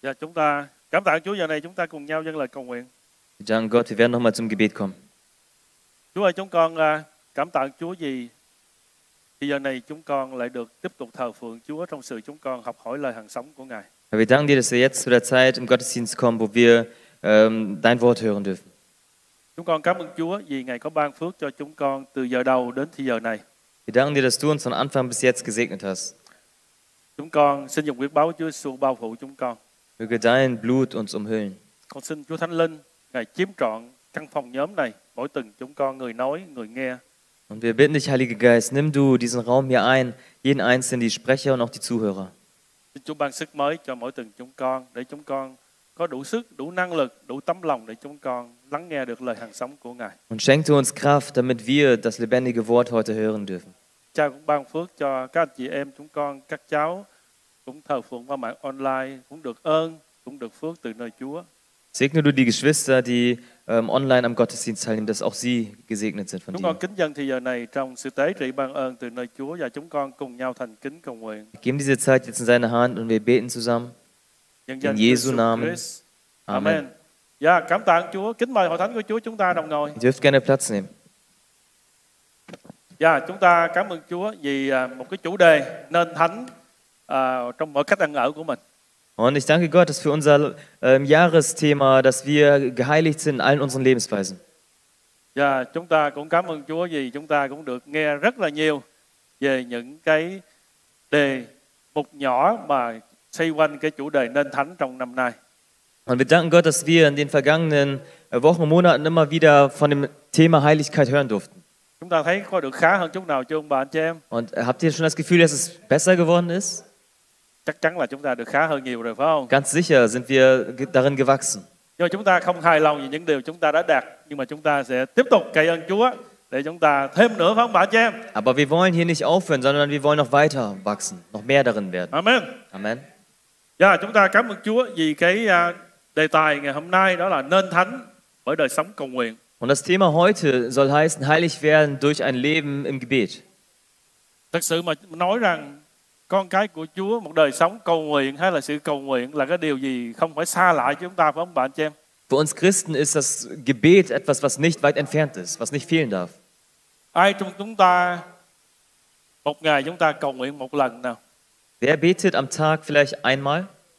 Và chúng ta cảm tạ Chúa, giờ này chúng ta cùng nhau dâng lời cầu nguyện. Wir danken Gott, wir werden nochmal zum Gebet kommen. Chúa ơi, chúng con cảm tạ Chúa vì thì giờ này chúng con lại được tiếp tục thờ phượng Chúa trong sự chúng con học hỏi lời hằng sống của Ngài. Wir danken dir, dass wir jetzt zu der Zeit im Gottesdienst kommen, wo wir dein Wort hören dürfen. Chúng con cảm ơn Chúa vì Ngài có ban phước cho chúng con từ giờ đầu đến thì giờ này. Wir danken dir, dass du uns von Anfang bis jetzt gesegnet hast. Chúng con xin dùng huyết báu Chúa Giêsu bao phủ chúng con. Möge dein Blut uns umhüllen. Con xin Chúa Thánh Linh Ngài chiếm trọn căn phòng nhóm này, mỗi từng chúng con, người nói, người nghe. Und wir bitten dich, Heiliger Geist, nimm du diesen Raum hier ein, jeden Einzelnen, die Sprecher und auch die Zuhörer. Xin Chúa ban sức mới cho mỗi từng chúng con để chúng con có đủ sức, đủ năng lực, đủ tấm lòng để chúng con lắng nghe được lời hằng sống của Ngài. Und schenk du uns Kraft, damit wir das lebendige Wort heute hören dürfen. Cha cũng ban phước cho các anh chị em chúng con, các cháu cũng thờ phượng qua mạng online, cũng được ơn, cũng được phước từ nơi Chúa. Segne du die Geschwister, die online am Gottesdienst teilnehmen, dass auch sie gesegnet sind von Chúng dir. con kính dâng thì giờ này trong sự tế trị ban ơn từ nơi Chúa và chúng con cùng nhau thành kính cầu nguyện. Wir geben diese Zeit jetzt in seine Hand und wir beten zusammen. In Jesu Namen. Amen. Dạ, cảm tạ Chúa. Kính mời hội thánh của Chúa chúng ta đồng ngồi. Ihr dürft gerne Platz nehmen. Dạ, chúng ta cảm ơn Chúa vì một cái chủ đề nên thánh trong mọi cách ăn ở của mình. Und ich danke Gott, dass für unser Jahresthema, dass wir geheiligt sind in allen unseren Lebensweisen. Và chúng ta cũng cảm ơn Chúa vì chúng ta cũng được nghe rất là nhiều về những cái đề mục nhỏ mà xoay quanh cái chủ đề nên thánh trong năm nay. Und wir danken Gott, dass wir in den vergangenen Wochen und Monaten immer wieder von dem Thema Heiligkeit hören durften. Chúng ta thấy có được khá hơn chút nào chưa ông bà anh chị em? Und habt ihr schon das Gefühl, dass es besser geworden ist? Chắc chắn là chúng ta được khá hơn nhiều rồi phải không? Ganz sicher sind wir darin gewachsen. Nhưng mà chúng ta không hài lòng về những điều chúng ta đã đạt, nhưng mà chúng ta sẽ tiếp tục cậy ơn Chúa để chúng ta thêm nữa phải không bà anh chị em? Aber wir wollen hier nicht aufhören, sondern wir wollen noch weiter wachsen, noch mehr darin werden. Amen. Amen. Dạ, chúng ta cảm ơn Chúa vì cái đề tài ngày hôm nay đó là nên thánh bởi đời sống cầu nguyện. Und das Thema heute soll heißen, heilig werden durch ein Leben im Gebet. Thật sự mà nói rằng con cái của Chúa, một đời sống cầu nguyện hay là sự cầu nguyện là cái điều gì không phải xa lạ cho chúng ta phải không bạn chị em? Für uns Christen ist das Gebet etwas, was nicht weit entfernt ist, was nicht fehlen darf. Ai trong chúng ta một ngày chúng ta cầu nguyện một lần nào? Wer betet am Tag vielleicht einmal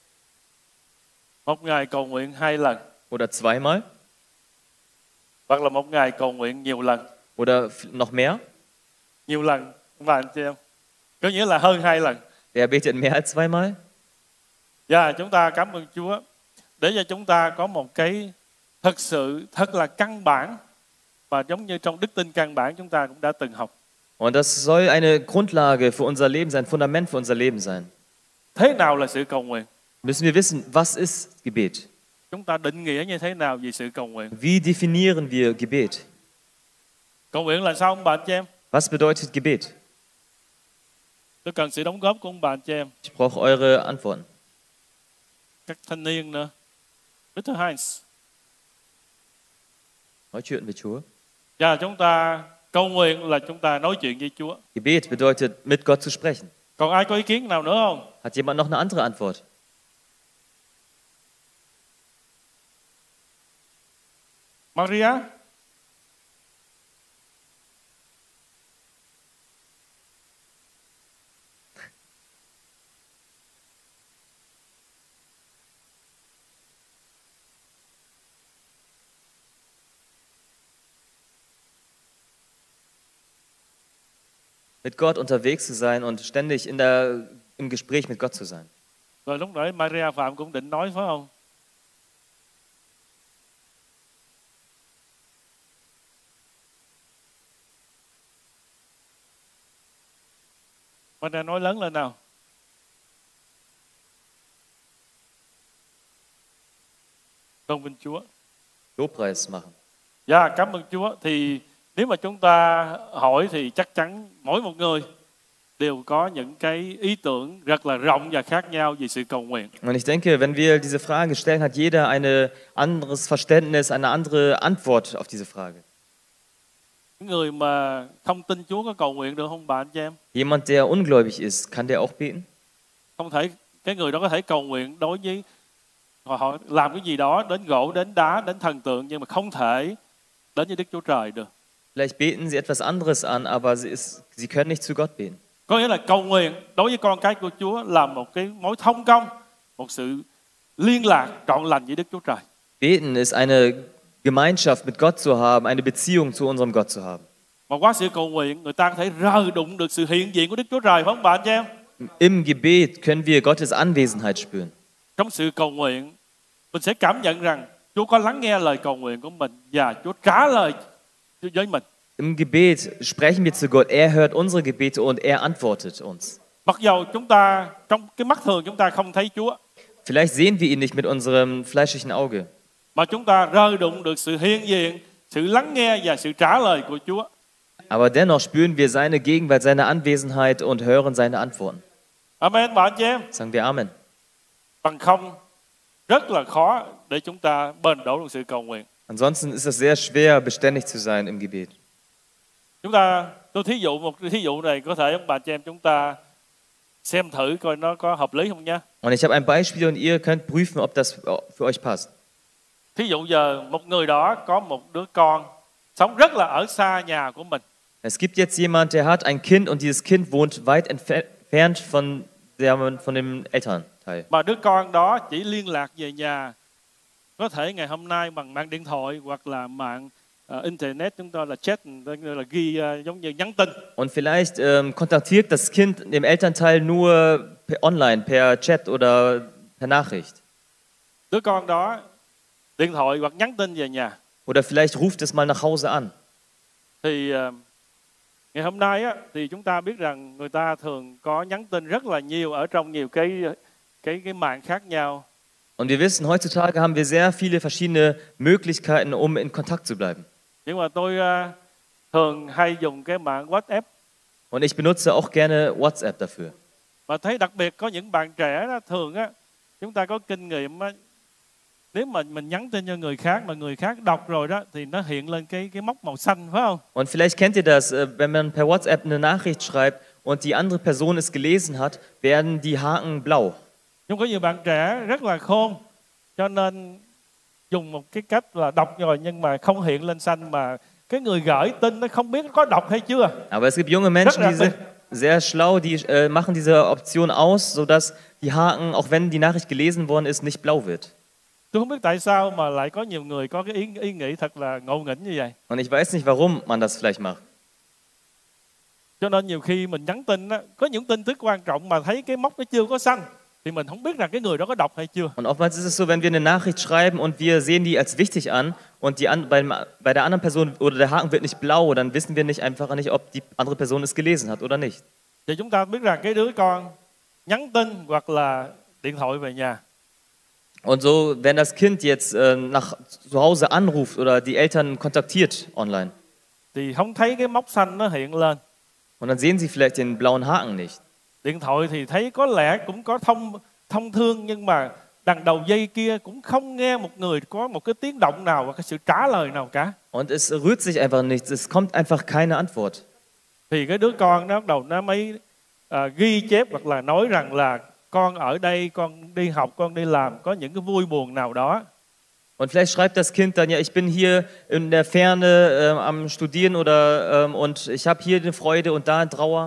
Một ngày cầu nguyện 2 lần? oder zweimal Hoặc là một ngày cầu nguyện nhiều lần? oder noch mehr? Nhiều lần, bạn chị em? Có nghĩa là hơn 2 lần. Wer betet mehr als zweimal? Dạ, chúng ta cảm ơn Chúa để cho chúng ta có một cái thật sự thật là căn bản và giống như trong đức tin căn bản chúng ta cũng đã từng học. Und das soll eine Grundlage für unser Leben sein, ein Fundament für unser Leben sein. Thế nào là sự cầu nguyện? Müssen wir wissen, was ist Gebet? Chúng ta định nghĩa như thế nào về sự cầu nguyện? Wie definieren wir Gebet? Cầu nguyện là sao ông bà anh chị em? Was bedeutet Gebet? Tôi cần sự đóng góp của ông bà anh chị em. Ich brauche eure Antworten. Các thanh niên nữa. Bitte Heinz. Nói chuyện với Chúa. Dạ, chúng ta cầu nguyện là chúng ta nói chuyện với Chúa. Gebet bedeutet, mit Gott zu sprechen. Còn ai có ý kiến nào nữa không? Hat jemand noch eine andere Antwort? Maria? Mit Gott unterwegs zu sein und ständig im Gespräch mit Gott zu sein. Rồi lúc nãy Maria Phạm cũng định nói phải không? Maria nói lớn lên nào. Tôn vinh Chúa. Lobpreis machen. Dạ, cảm ơn Chúa. Thì nếu mà chúng ta hỏi thì chắc chắn mỗi một người đều có những cái ý tưởng rất là rộng và khác nhau về sự cầu nguyện. Und ich denke, wenn wir diese Frage stellen, hat jeder ein anderes Verständnis, eine andere Antwort auf diese Frage. Người mà không tin Chúa có cầu nguyện được không bạn chị em? Jemand, der ungläubig ist, kann der auch beten? Không thể, cái người đó có thể cầu nguyện đối với Họ làm cái gì đó đến gỗ, đến đá, đến thần tượng, nhưng mà không thể đến với Đức Chúa Trời được. Vielleicht beten sie etwas anderes an, aber sie können nicht zu Gott beten. Có nghĩa là cầu nguyện đối với con cái của Chúa là một cái mối thông công, một sự liên lạc trọn lành với Đức Chúa Trời. Beten ist eine Gemeinschaft mit Gott zu haben, eine Beziehung zu unserem Gott zu haben. Mà qua sự cầu nguyện, người ta có thể rờ đụng được sự hiện diện của Đức Chúa Trời, phải không bạn chị em? Im Gebet können wir Gottes Anwesenheit spüren. Trong sự cầu nguyện, mình sẽ cảm nhận rằng Chúa có lắng nghe lời cầu nguyện của mình và Chúa trả lời với mình. Im Gebet sprechen wir zu Gott, hört unsere Gebete und antwortet uns. Mặc dầu chúng ta trong cái mắt thường chúng ta không thấy Chúa, Vielleicht sehen wir ihn nicht mit unserem fleischlichen Auge, mà chúng ta rờ đụng được sự hiện diện, sự lắng nghe và sự trả lời của Chúa. aber dennoch spüren wir seine Gegenwart, seine Anwesenheit und hören seine Antworten. Amen bạn chị em. Sagen wir Amen. Bằng không rất là khó để chúng ta bền đổ trong sự cầu nguyện. Ansonsten ist es sehr schwer, beständig zu sein im Gebet. Tôi một thí dụ này có thể ông bà chị em chúng ta xem thử coi nó có hợp lý không nhé. Und ich habe ein Beispiel und ihr könnt prüfen, ob das für euch passt. Thí dụ giờ một người đó có một đứa con sống rất là ở xa nhà của mình. Es gibt jetzt jemand, der hat ein Kind und dieses Kind wohnt weit entfernt von dem Elternteil. Mà đứa con đó chỉ liên lạc về nhà có thể ngày hôm nay bằng mạng điện thoại hoặc là mạng internet, chúng ta là chat, là ghi giống như nhắn tin. Und vielleicht kontaktiert das Kind dem Elternteil nur online, per chat oder per Nachricht. Đứa con đó điện thoại hoặc nhắn tin về nhà. Oder vielleicht ruft es mal nach Hause an. Thì ngày hôm nay á, thì chúng ta biết rằng người ta thường có nhắn tin rất là nhiều ở trong nhiều cái mạng khác nhau. Und wir wissen, heutzutage haben wir sehr viele verschiedene Möglichkeiten, um in Kontakt zu bleiben. Nhưng mà tôi thường hay dùng cái mạng WhatsApp. Und ich benutze auch gerne WhatsApp dafür. Và thấy đặc biệt có những bạn trẻ đó, thường á, chúng ta có kinh nghiệm á, nếu mà mình nhắn tin cho người khác mà người khác đọc rồi đó thì nó hiện lên cái móc màu xanh, phải không? Und vielleicht kennt ihr das, wenn man per WhatsApp eine Nachricht schreibt und die andere Person es gelesen hat, werden die Haken blau. Nhưng có nhiều bạn trẻ rất là khôn, cho nên dùng một cái cách là đọc rồi nhưng mà không hiện lên xanh, mà cái người gửi tin nó không biết có đọc hay chưa. Aber es gibt junge Menschen, die sind sehr schlau, die machen diese Option aus, sodass die Haken, auch wenn die Nachricht gelesen worden ist, nicht blau wird. Tôi không biết tại sao mà lại có nhiều người có cái ý nghĩ thật là ngộ nghĩnh như vậy. Und ich weiß nicht, warum man das vielleicht macht. Cho nên nhiều khi mình nhắn tin á, có những tin tức quan trọng mà thấy cái móc nó chưa có xanh thì mình không biết rằng cái người đó có đọc hay chưa. Und oftmals ist es so, wenn wir eine Nachricht schreiben und wir sehen die als wichtig an und bei der anderen Person oder der Haken wird nicht blau, dann wissen wir einfach nicht, ob die andere Person es gelesen hat oder nicht. Thì chúng ta biết rằng cái đứa con nhắn tin hoặc là điện thoại về nhà. Und so, wenn das Kind jetzt nach zu Hause anruft oder die Eltern kontaktiert online, thì không thấy cái móc xanh nó hiện lên. und dann sehen sie vielleicht den blauen Haken nicht. Điện thoại thì thấy có lẽ cũng có thông thương, nhưng mà đằng đầu dây kia cũng không nghe một người có một cái tiếng động nào và cái sự trả lời nào cả. Und es rührt sich einfach nichts, es kommt einfach keine Antwort. Thì cái đứa con nó bắt đầu nó mới ghi chép hoặc là nói rằng là con ở đây, con đi học, con đi làm, có những cái vui buồn nào đó. Und vielleicht schreibt das Kind dann, ja, ich bin hier in der Ferne am Studieren oder und ich habe hier eine Freude und da eine Trauer.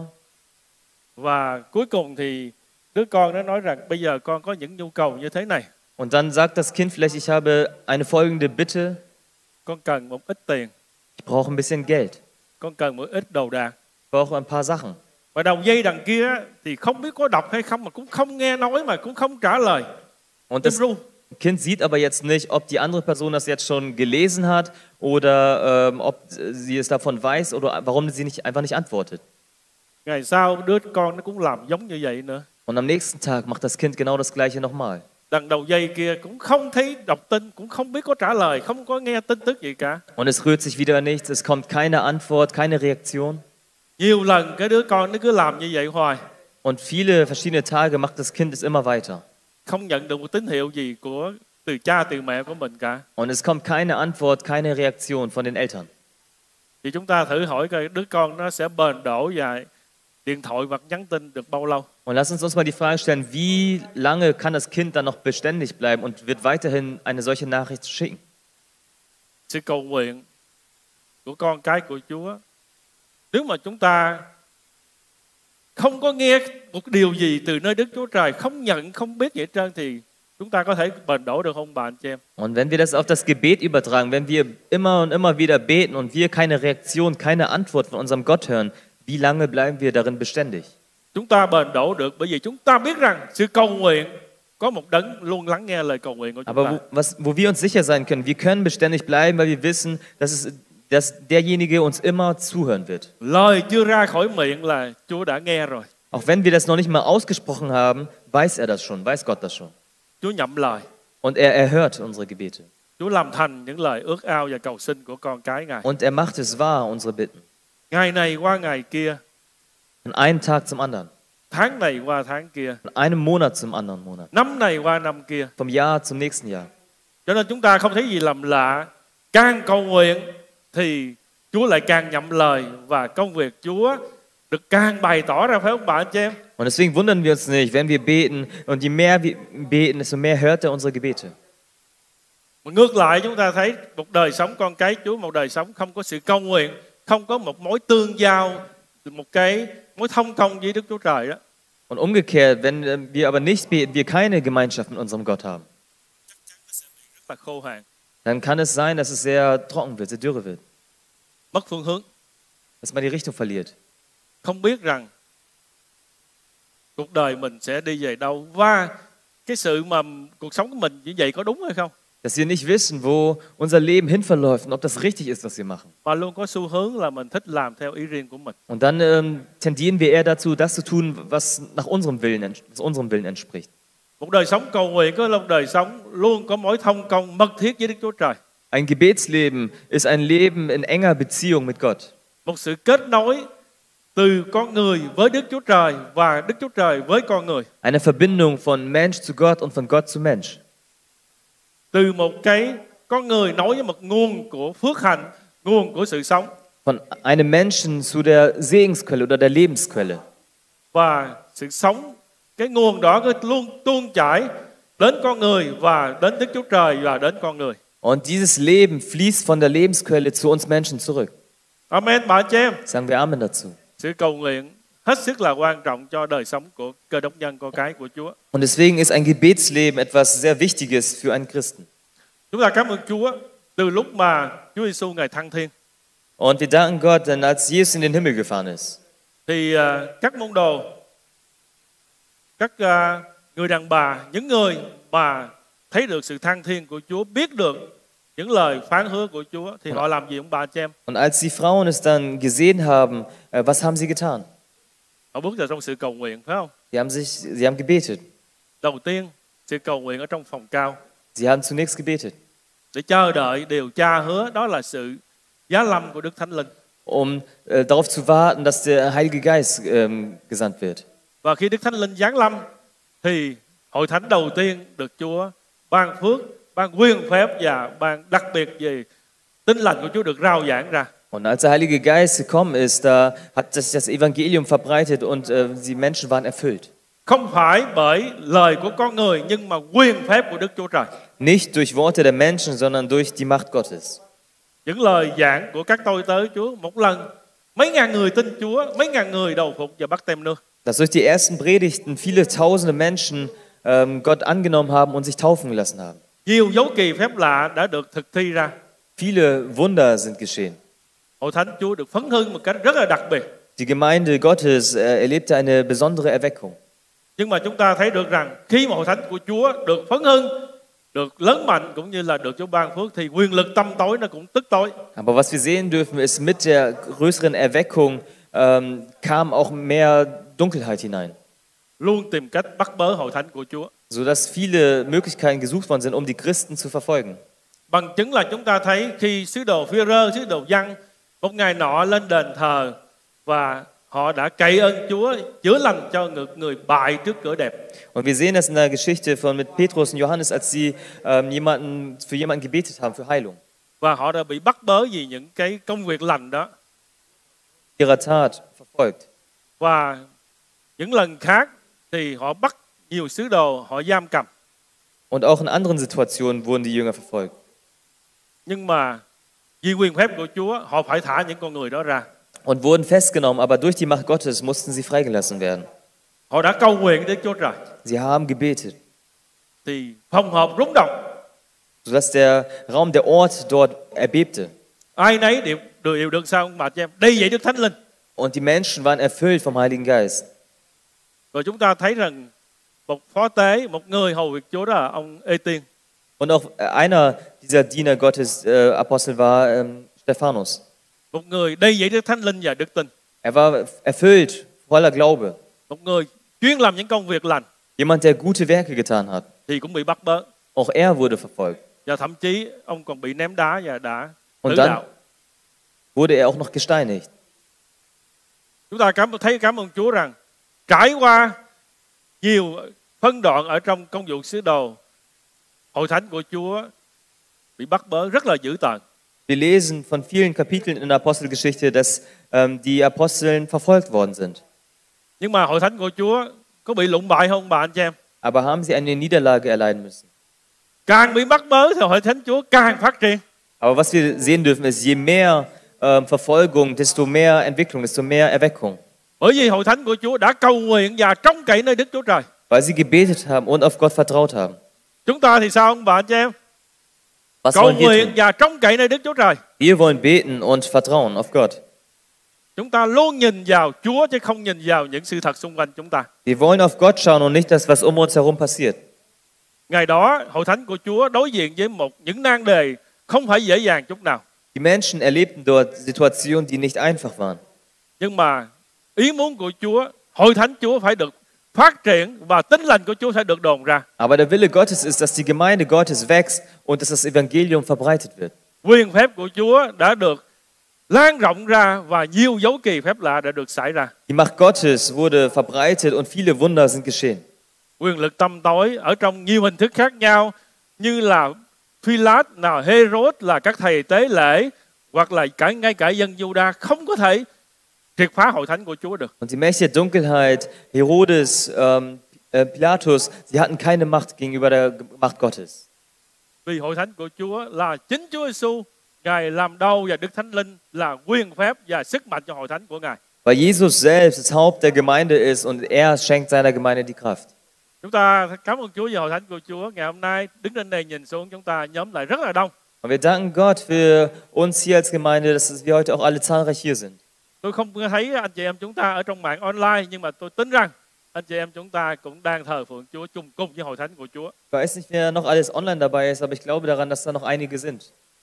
Và cuối cùng thì đứa con nó nói rằng bây giờ con có những nhu cầu như thế này. Und dann sagt das Kind vielleicht, ich habe eine folgende Bitte. Con cần một ít tiền. Ich brauche ein bisschen Geld. Con cần một ít đồ đạc. Ich brauche ein paar Sachen. Và đầu dây đằng kia thì không biết có đọc hay không, mà cũng không nghe nói, mà cũng không trả lời. Und das Kind sieht aber jetzt nicht, ob die andere Person das jetzt schon gelesen hat oder ob sie es davon weiß oder warum sie einfach nicht antwortet. Ngày sau đứa con nó cũng làm giống như vậy nữa. Und am nächsten Tag macht das Kind genau das gleiche nochmal. Đằng đầu dây kia cũng không thấy đọc tin, cũng không biết có trả lời, không có nghe tin tức gì cả. Und es rührt sich wieder nichts, es kommt keine Antwort, keine Reaktion. Nhiều lần cái đứa con nó cứ làm như vậy hoài. Und viele verschiedene Tage macht das Kind es immer weiter. Không nhận được một tín hiệu gì từ cha từ mẹ của mình cả. Und es kommt keine Antwort, keine Reaktion von den Eltern. Thì chúng ta thử hỏi coi đứa con nó sẽ bền đổ và điện thoại hoặc nhắn tin được bao lâu? Und lass uns mal die Frage stellen, wie lange kann das Kind dann noch beständig bleiben und wird weiterhin eine solche Nachricht schicken? Sự cầu nguyện của con cái của Chúa, nếu mà chúng ta không có nghe một điều gì từ nơi Đức Chúa Trời, không nhận, không biết gì hết trơn, thì chúng ta có thể bền đổ được không bạn chị em? Und wenn wir das auf das Gebet übertragen, wenn wir immer und immer wieder beten und wir keine Reaktion, keine Antwort von unserem Gott hören, wie lange bleiben wir darin beständig? Chúng ta bền đổ được bởi vì chúng ta biết rằng sự cầu nguyện có một đấng luôn lắng nghe lời cầu nguyện của chúng Aber ta. wo wir uns sicher sein können, wir können beständig bleiben, weil wir wissen, dass derjenige uns immer zuhören wird. Lời chưa ra khỏi miệng là Chúa đã nghe rồi. Auch wenn wir das noch nicht mal ausgesprochen haben, weiß er das schon, weiß Gott das schon. Chúa nhậm lời. Und er erhört unsere Gebete. Chúa làm thành những lời ước ao và cầu xin của con cái Ngài. Und er macht es wahr, unsere Bitten. Ngày này qua ngày kia, Von einem Tag zum anderen. tháng này qua tháng kia, Von einem Monat zum anderen Monat. năm này qua năm kia. Vom Jahr zum nächsten Jahr. Cho nên chúng ta không thấy gì làm lạ. Càng cầu nguyện thì Chúa lại càng nhậm lời và công việc Chúa được càng bày tỏ ra, phải không bạn chị em? Und deswegen wundern wir uns nicht, wenn wir beten und je mehr wir beten, desto mehr hört er unsere Gebete. Mà ngược lại chúng ta thấy một đời sống con cái Chúa, một đời sống không có sự cầu nguyện, không có một mối tương giao, một cái mối thông công với Đức Chúa Trời đó. Und umgekehrt, wenn wir aber nicht beten, wir keine Gemeinschaft mit unserem Gott haben, Rất là khô hạn, dann kann es sein, dass es sehr trocken wird, sehr dürre wird, mất phương hướng, dass man die Richtung verliert. không biết rằng cuộc đời mình sẽ đi về đâu và cái sự mà cuộc sống của mình như vậy có đúng hay không? Dass wir nicht wissen, wo unser Leben hin verläuft und ob das richtig ist, was wir machen. Và luôn có xu hướng là mình thích làm theo ý riêng của mình. Und dann tendieren wir eher dazu, das zu tun, was unserem Willen entspricht. Một đời sống cầu nguyện có là một đời sống luôn có mối thông công mật thiết với Đức Chúa Trời. Ein Gebetsleben ist ein Leben in enger Beziehung mit Gott. Một sự kết nối từ con người với Đức Chúa Trời và Đức Chúa Trời với con người. Eine Verbindung von Mensch zu Gott und von Gott zu Mensch. Từ một cái con người nối với một nguồn của phước hạnh, nguồn của sự sống. Von einem Menschen zu der Segensquelle oder der Lebensquelle. Và sự sống, cái nguồn đó cứ luôn tuôn chảy đến con người và đến Đức Chúa Trời và đến con người. Und dieses Leben fließt von der Lebensquelle zu uns Menschen zurück. Amen, bạn chị em. Sagen wir Amen dazu. Sự cầu nguyện hết sức là quan trọng cho đời sống của Cơ Đốc nhân con cái của Chúa. Und deswegen ist ein Gebetsleben etwas sehr Wichtiges für einen Christen. Chúng ta cảm ơn Chúa từ lúc mà Chúa Giêsu Ngài thăng thiên. Und wir danken Gott, denn als Jesus in den Himmel gefahren ist, Thì các môn đồ, các người đàn bà, những người mà thấy được sự thăng thiên của Chúa, biết được những lời phán hứa của Chúa, thì họ làm gì ông bà chị em? und als die Frauen es dann gesehen haben, was haben sie getan? Họ bước vào trong sự cầu nguyện, phải không? Sie haben gebetet. Đầu tiên, sự cầu nguyện ở trong phòng cao Sie haben zunächst gebetet, để chờ đợi điều Cha hứa, đó là sự giá lâm của Đức Thánh Linh. darauf zu warten, dass der Heilige Geist gesandt wird. Và khi Đức Thánh Linh giáng lâm thì hội thánh đầu tiên được Chúa ban phước, ban quyền phép và ban đặc biệt về Tin lành của Chúa được rao giảng ra. Und als der Heilige Geist gekommen ist, da hat sich das Evangelium verbreitet und die Menschen waren erfüllt. Không phải bởi lời của con người nhưng mà quyền phép của Đức Chúa Trời. Nicht durch Worte der Menschen, sondern durch die Macht Gottes. Những lời giảng của các tôi tớ Chúa, một lần mấy ngàn người tin Chúa, mấy ngàn người đầu phục và bắt tem nước. Dass durch die ersten Predigten viele tausende Menschen Gott angenommen haben und sich taufen gelassen haben. Nhiều dấu kỳ phép lạ đã được thực thi ra. Viele Wunder sind geschehen. Hội thánh Chúa được phấn hưng một cách rất là đặc biệt. Die Gemeinde Gottes erlebte eine besondere Erweckung. Nhưng mà chúng ta thấy được rằng khi mà hội thánh của Chúa được phấn hưng, được lớn mạnh cũng như là được Chúa ban phước thì quyền lực tăm tối nó cũng tức tối. Aber was wir sehen dürfen ist, mit der größeren Erweckung kam auch mehr Dunkelheit hinein. Luôn tìm cách bắt bớ hội thánh của Chúa. Sodass viele Möglichkeiten gesucht worden sind, um die Christen zu verfolgen. Bằng chứng là chúng ta thấy khi sứ đồ Phi-rơ, sứ đồ Giăng một ngày nọ lên đền thờ và họ đã cậy ơn Chúa chữa lành cho người bại trước cửa đẹp. Und wir sehen das in der Geschichte von mit Petrus und Johannes, als sie für jemanden gebetet haben für Heilung. Và họ đã bị bắt bớ vì những cái công việc lành đó. Ihrer Tat verfolgt. Và những lần khác thì họ bắt nhiều sứ đồ, họ giam cầm. Und auch in anderen Situationen wurden die Jünger verfolgt. Nhưng mà vì quyền phép của Chúa, họ phải thả những con người đó ra. Und wurden festgenommen, aber durch die Macht Gottes mussten sie freigelassen werden. Họ đã cầu nguyện đến Chúa Trời. Sie haben gebetet, Thì phòng họp rung động. sodass der Raum, der Ort dort erbebte. Ai nấy đều được sao ông bà chị em đầy dẫy Đức Thánh Linh. Und die Menschen waren erfüllt vom Heiligen Geist. Rồi chúng ta thấy rằng một phó tế, một người hầu việc Chúa đó là ông Ê-tiên. Und auch einer dieser Diener Gottes, Apostel, war Stephanus. Một người đầy dẫy Đức Thánh Linh và đức tin. Er war erfüllt, voller Glaube. Một người chuyên làm những công việc lành. Jemand, der gute Werke getan hat. Thì cũng bị bắt bớ. Auch er wurde verfolgt. Và thậm chí ông còn bị ném đá và đã tử Und đạo. dann wurde er auch noch gesteinigt. Chúng ta cảm ơn Chúa rằng trải qua nhiều phân đoạn ở trong công vụ sứ đồ, hội thánh của Chúa bị bắt bớ rất là dữ tợn. Wir lesen von vielen Kapiteln in der Apostelgeschichte, dass die Aposteln verfolgt worden sind. Nhưng mà hội thánh của Chúa có bị lụng bại không bà anh chị em? Aber haben sie eine Niederlage erleiden müssen? Càng bị bắt bớ thì hội thánh Chúa càng phát triển. Aber was wir sehen dürfen ist, je mehr Verfolgung, desto mehr Entwicklung, desto mehr Erweckung. Bởi vì hội thánh của Chúa đã cầu nguyện và trông cậy nơi Đức Chúa Trời. Weil sie gebetet haben und auf Gott vertraut haben. Chúng ta thì sao ông bà anh chị em? Was Cầu wollen wir nguyện tun? và trông cậy nơi Đức Chúa Trời. Wir wollen beten und vertrauen auf Gott. Chúng ta luôn nhìn vào Chúa chứ không nhìn vào những sự thật xung quanh chúng ta. Wir wollen auf Gott schauen und nicht das, was um uns herum passiert. Ngày đó hội thánh của Chúa đối diện với những nan đề không phải dễ dàng chút nào. Die Menschen erlebten dort Situationen, die nicht einfach waren. Nhưng mà ý muốn của Chúa, hội thánh Chúa phải được phát triển và tín lành của Chúa phải được đồn ra. Aber der Wille Gottes ist, dass die Gemeinde Gottes wächst und dass das Evangelium verbreitet wird. Quyền phép của Chúa đã được lan rộng ra và nhiều dấu kỳ phép lạ đã được xảy ra. Die Macht Gottes wurde verbreitet und viele Wunder sind geschehen. Quyền lực tăm tối ở trong nhiều hình thức khác nhau như là Phi-lát, là Hê-rốt, là các thầy tế lễ hoặc là ngay cả dân Giu-đa không có thể triệt phá hội thánh của Chúa được. Und die Mächte der Dunkelheit, Herodes, Pilatus, sie hatten keine Macht gegenüber der Macht Gottes. Vì hội thánh của Chúa là chính Chúa Giêsu, Ngài làm đầu và Đức Thánh Linh là quyền phép và sức mạnh cho hội thánh của Ngài. Weil Jesus selbst das Haupt der Gemeinde ist und er schenkt seiner Gemeinde die Kraft. Chúng ta cảm ơn Chúa về hội thánh của Chúa. Ngày hôm nay đứng trên đây nhìn xuống chúng ta nhóm lại rất là đông. Und wir danken Gott für uns hier als Gemeinde, dass wir heute auch alle zahlreich hier sind. Tôi không thấy anh chị em chúng ta ở trong mạng online, nhưng mà tôi tin rằng anh chị em chúng ta cũng đang thờ phượng Chúa chung cùng với hội thánh của Chúa. Ich weiß nicht, wer noch alles online dabei ist, aber ich glaube daran, dass da noch einige sind.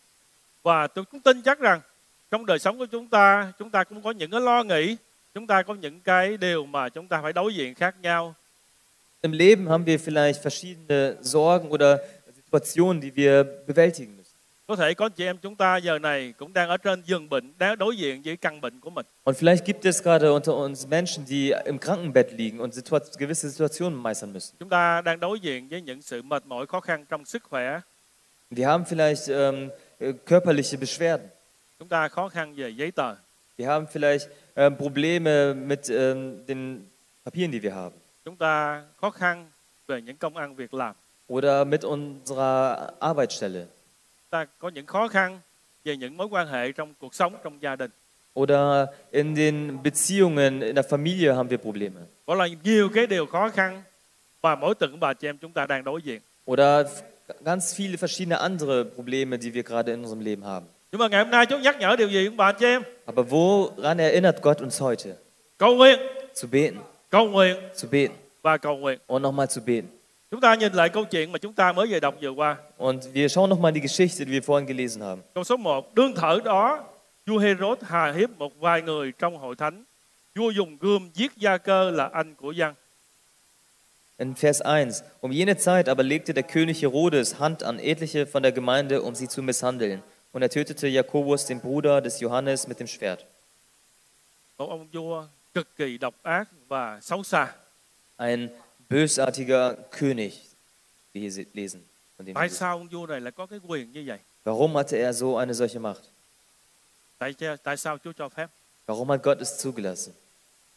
Và tôi cũng tin chắc rằng trong đời sống của chúng ta cũng có những cái lo nghĩ, chúng ta có những cái điều mà chúng ta phải đối diện khác nhau. Im Leben haben wir vielleicht verschiedene Sorgen oder Situationen, die wir bewältigen müssen. Có thể có chị em chúng ta giờ này cũng đang ở trên giường bệnh, đang đối diện với căn bệnh của mình. Und vielleicht gibt es gerade unter uns Menschen, die im Krankenbett liegen und gewisse Situationen meistern müssen. Chúng ta đang đối diện với những sự mệt mỏi, khó khăn trong sức khỏe. Wir haben vielleicht körperliche Beschwerden. Chúng ta khó khăn về giấy tờ. Wir haben vielleicht Probleme mit den Papieren, die wir haben. Chúng ta khó khăn về những công ăn việc làm. Oder mit unserer Arbeitsstelle. Chúng ta có những khó khăn về những mối quan hệ trong cuộc sống, trong gia đình. Oder in den Beziehungen, in der Familie haben wir Probleme. Có là nhiều cái điều khó khăn mà mỗi từng bà chị em chúng ta đang đối diện. Oder ganz viele verschiedene andere Probleme, die wir gerade in unserem Leben haben. Nhưng mà ngày hôm nay Chúa nhắc nhở điều gì các bà chị em? Aber woran erinnert Gott uns heute? Cầu nguyện, Zu beten, cầu nguyện zu beten và cầu nguyện. und nochmal zu beten. Chúng ta nhìn lại câu chuyện mà chúng ta mới vừa đọc vừa qua. Und wir schauen nochmal die Geschichte, die wir vorhin gelesen haben. Câu số 1, đương thở đó, vua Hê-rốt hà hiếp một vài người trong hội thánh. Vua dùng gươm giết Gia-cơ là anh của dân. In Vers 1. Jene Zeit aber legte der König Herodes Hand an etliche von der Gemeinde, sie zu misshandeln. Und er tötete Jakobus, den Bruder des Johannes, mit dem Schwert. Một ông vua cực kỳ độc ác và xấu xa. Ein bösartiger König, wie hier lesen. Von dem Tại sao ông vua này lại có cái quyền như vậy? Warum hatte er so eine solche Macht? Tại sao Chúa cho phép? Warum hat Gott es zugelassen?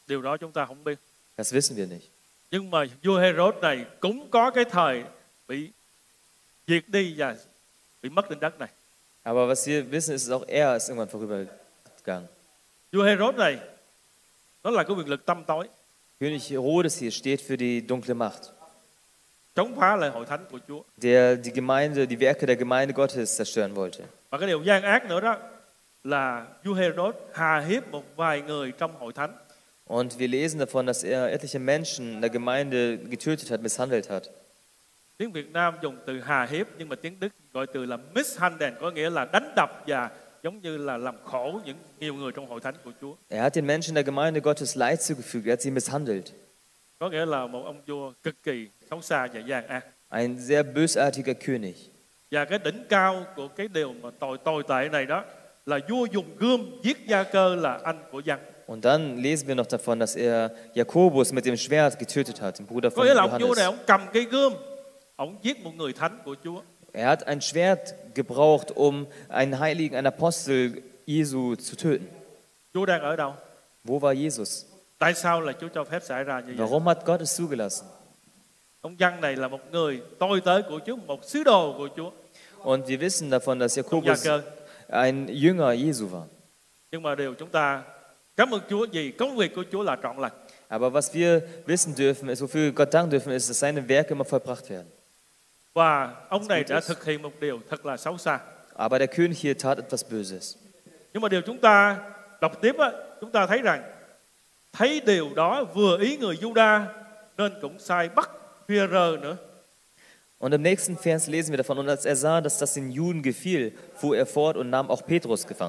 Điều đó chúng ta không biết. Das wissen wir nicht. Nhưng mà vua Herod này cũng có cái thời bị diệt đi và bị mất trên đất này. Aber was wir wissen, ist, auch er ist irgendwann vorübergegangen. Vua Herod này nó là cái quyền lực tăm tối, König Herodes hier steht für die dunkle Macht, chống phá lại hội thánh của Chúa. der die Gemeinde, die Werke der Gemeinde Gottes zerstören wollte. Và cái điều gian ác nữa đó là vua Herod hà hiếp một vài người trong hội thánh. Und wir lesen davon, dass er etliche Menschen in der Gemeinde getötet hat, misshandelt hat. Tiếng Việt Nam dùng từ hà hiếp, nhưng mà tiếng Đức gọi từ là misshandeln, có nghĩa là đánh đập và giống như là làm khổ nhiều người trong hội thánh của Chúa. Er hat den Menschen der Gemeinde Gottes Leid zugefügt, er hat sie misshandelt. Có nghĩa là một ông vua cực kỳ xấu xa và gian ác. Ein sehr bösartiger König. Và cái đỉnh cao của cái điều mà tồi tệ này đó là vua dùng gươm giết Gia Cơ là anh của dân. Und dann lesen wir noch davon, dass er Jakobus mit dem Schwert getötet hat, den Bruder Có von nghĩa là ông vua này Johannes. ông cầm cái gươm, ông giết một người thánh của Chúa. Er hat ein Schwert gebraucht, um einen Heiligen, einen Apostel Jesu zu töten. Chúa đang ở đâu? Wo war Jesus? Tại sao là Chúa cho phép xảy ra như vậy? Warum hat Gott es zugelassen? Ông dân này là một người tôi tớ của Chúa, một sứ đồ của Chúa. Und wir wissen davon, dass Ông Gia Jakobus Cơ. ein Jünger Jesu war. Nhưng mà điều chúng ta cảm ơn Chúa vì công việc của Chúa là trọn lành. Aber was wir wissen dürfen, ist, wofür Gott danken dürfen, ist, dass seine Werke immer vollbracht werden. Và ông này đã thực hiện một điều thật là xấu xa. Aber der König hier tat etwas Böses. Nhưng mà điều chúng ta đọc tiếp á, chúng ta thấy rằng thấy điều đó vừa ý người Juda nên cũng sai bắt Phi-e-rơ nữa. Und im nächsten Vers lesen wir davon, und als er sah, dass das den Juden gefiel, fuhr er fort und nahm auch Petrus gefangen.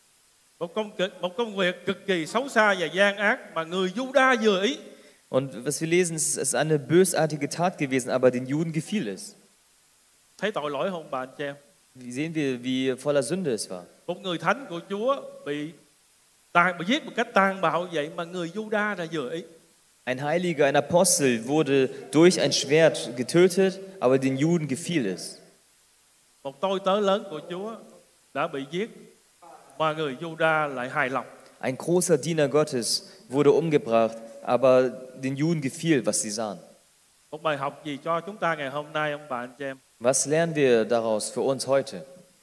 Một công việc cực kỳ xấu xa và gian ác mà người Juda vừa ý. Und was wir lesen, es ist eine bösartige Tat gewesen, aber den Juden gefiel es. Thấy tội lỗi không bà anh chị em? Wie sehen wir, wie voller Sünde es war. Một người thánh của Chúa bị giết một cách tàn bạo vậy mà người Juda đã vừa ý. Ein Heiliger, ein Apostel wurde durch ein Schwert getötet, aber den Juden gefiel es. Một tôi tớ lớn của Chúa đã bị giết mà người Juda lại hài lòng. Ein großer Diener Gottes wurde umgebracht, aber den Juden gefiel, was sie sahen. Một bài học gì cho chúng ta ngày hôm nay ông bà anh chị em? Was lernen wir daraus für uns heute?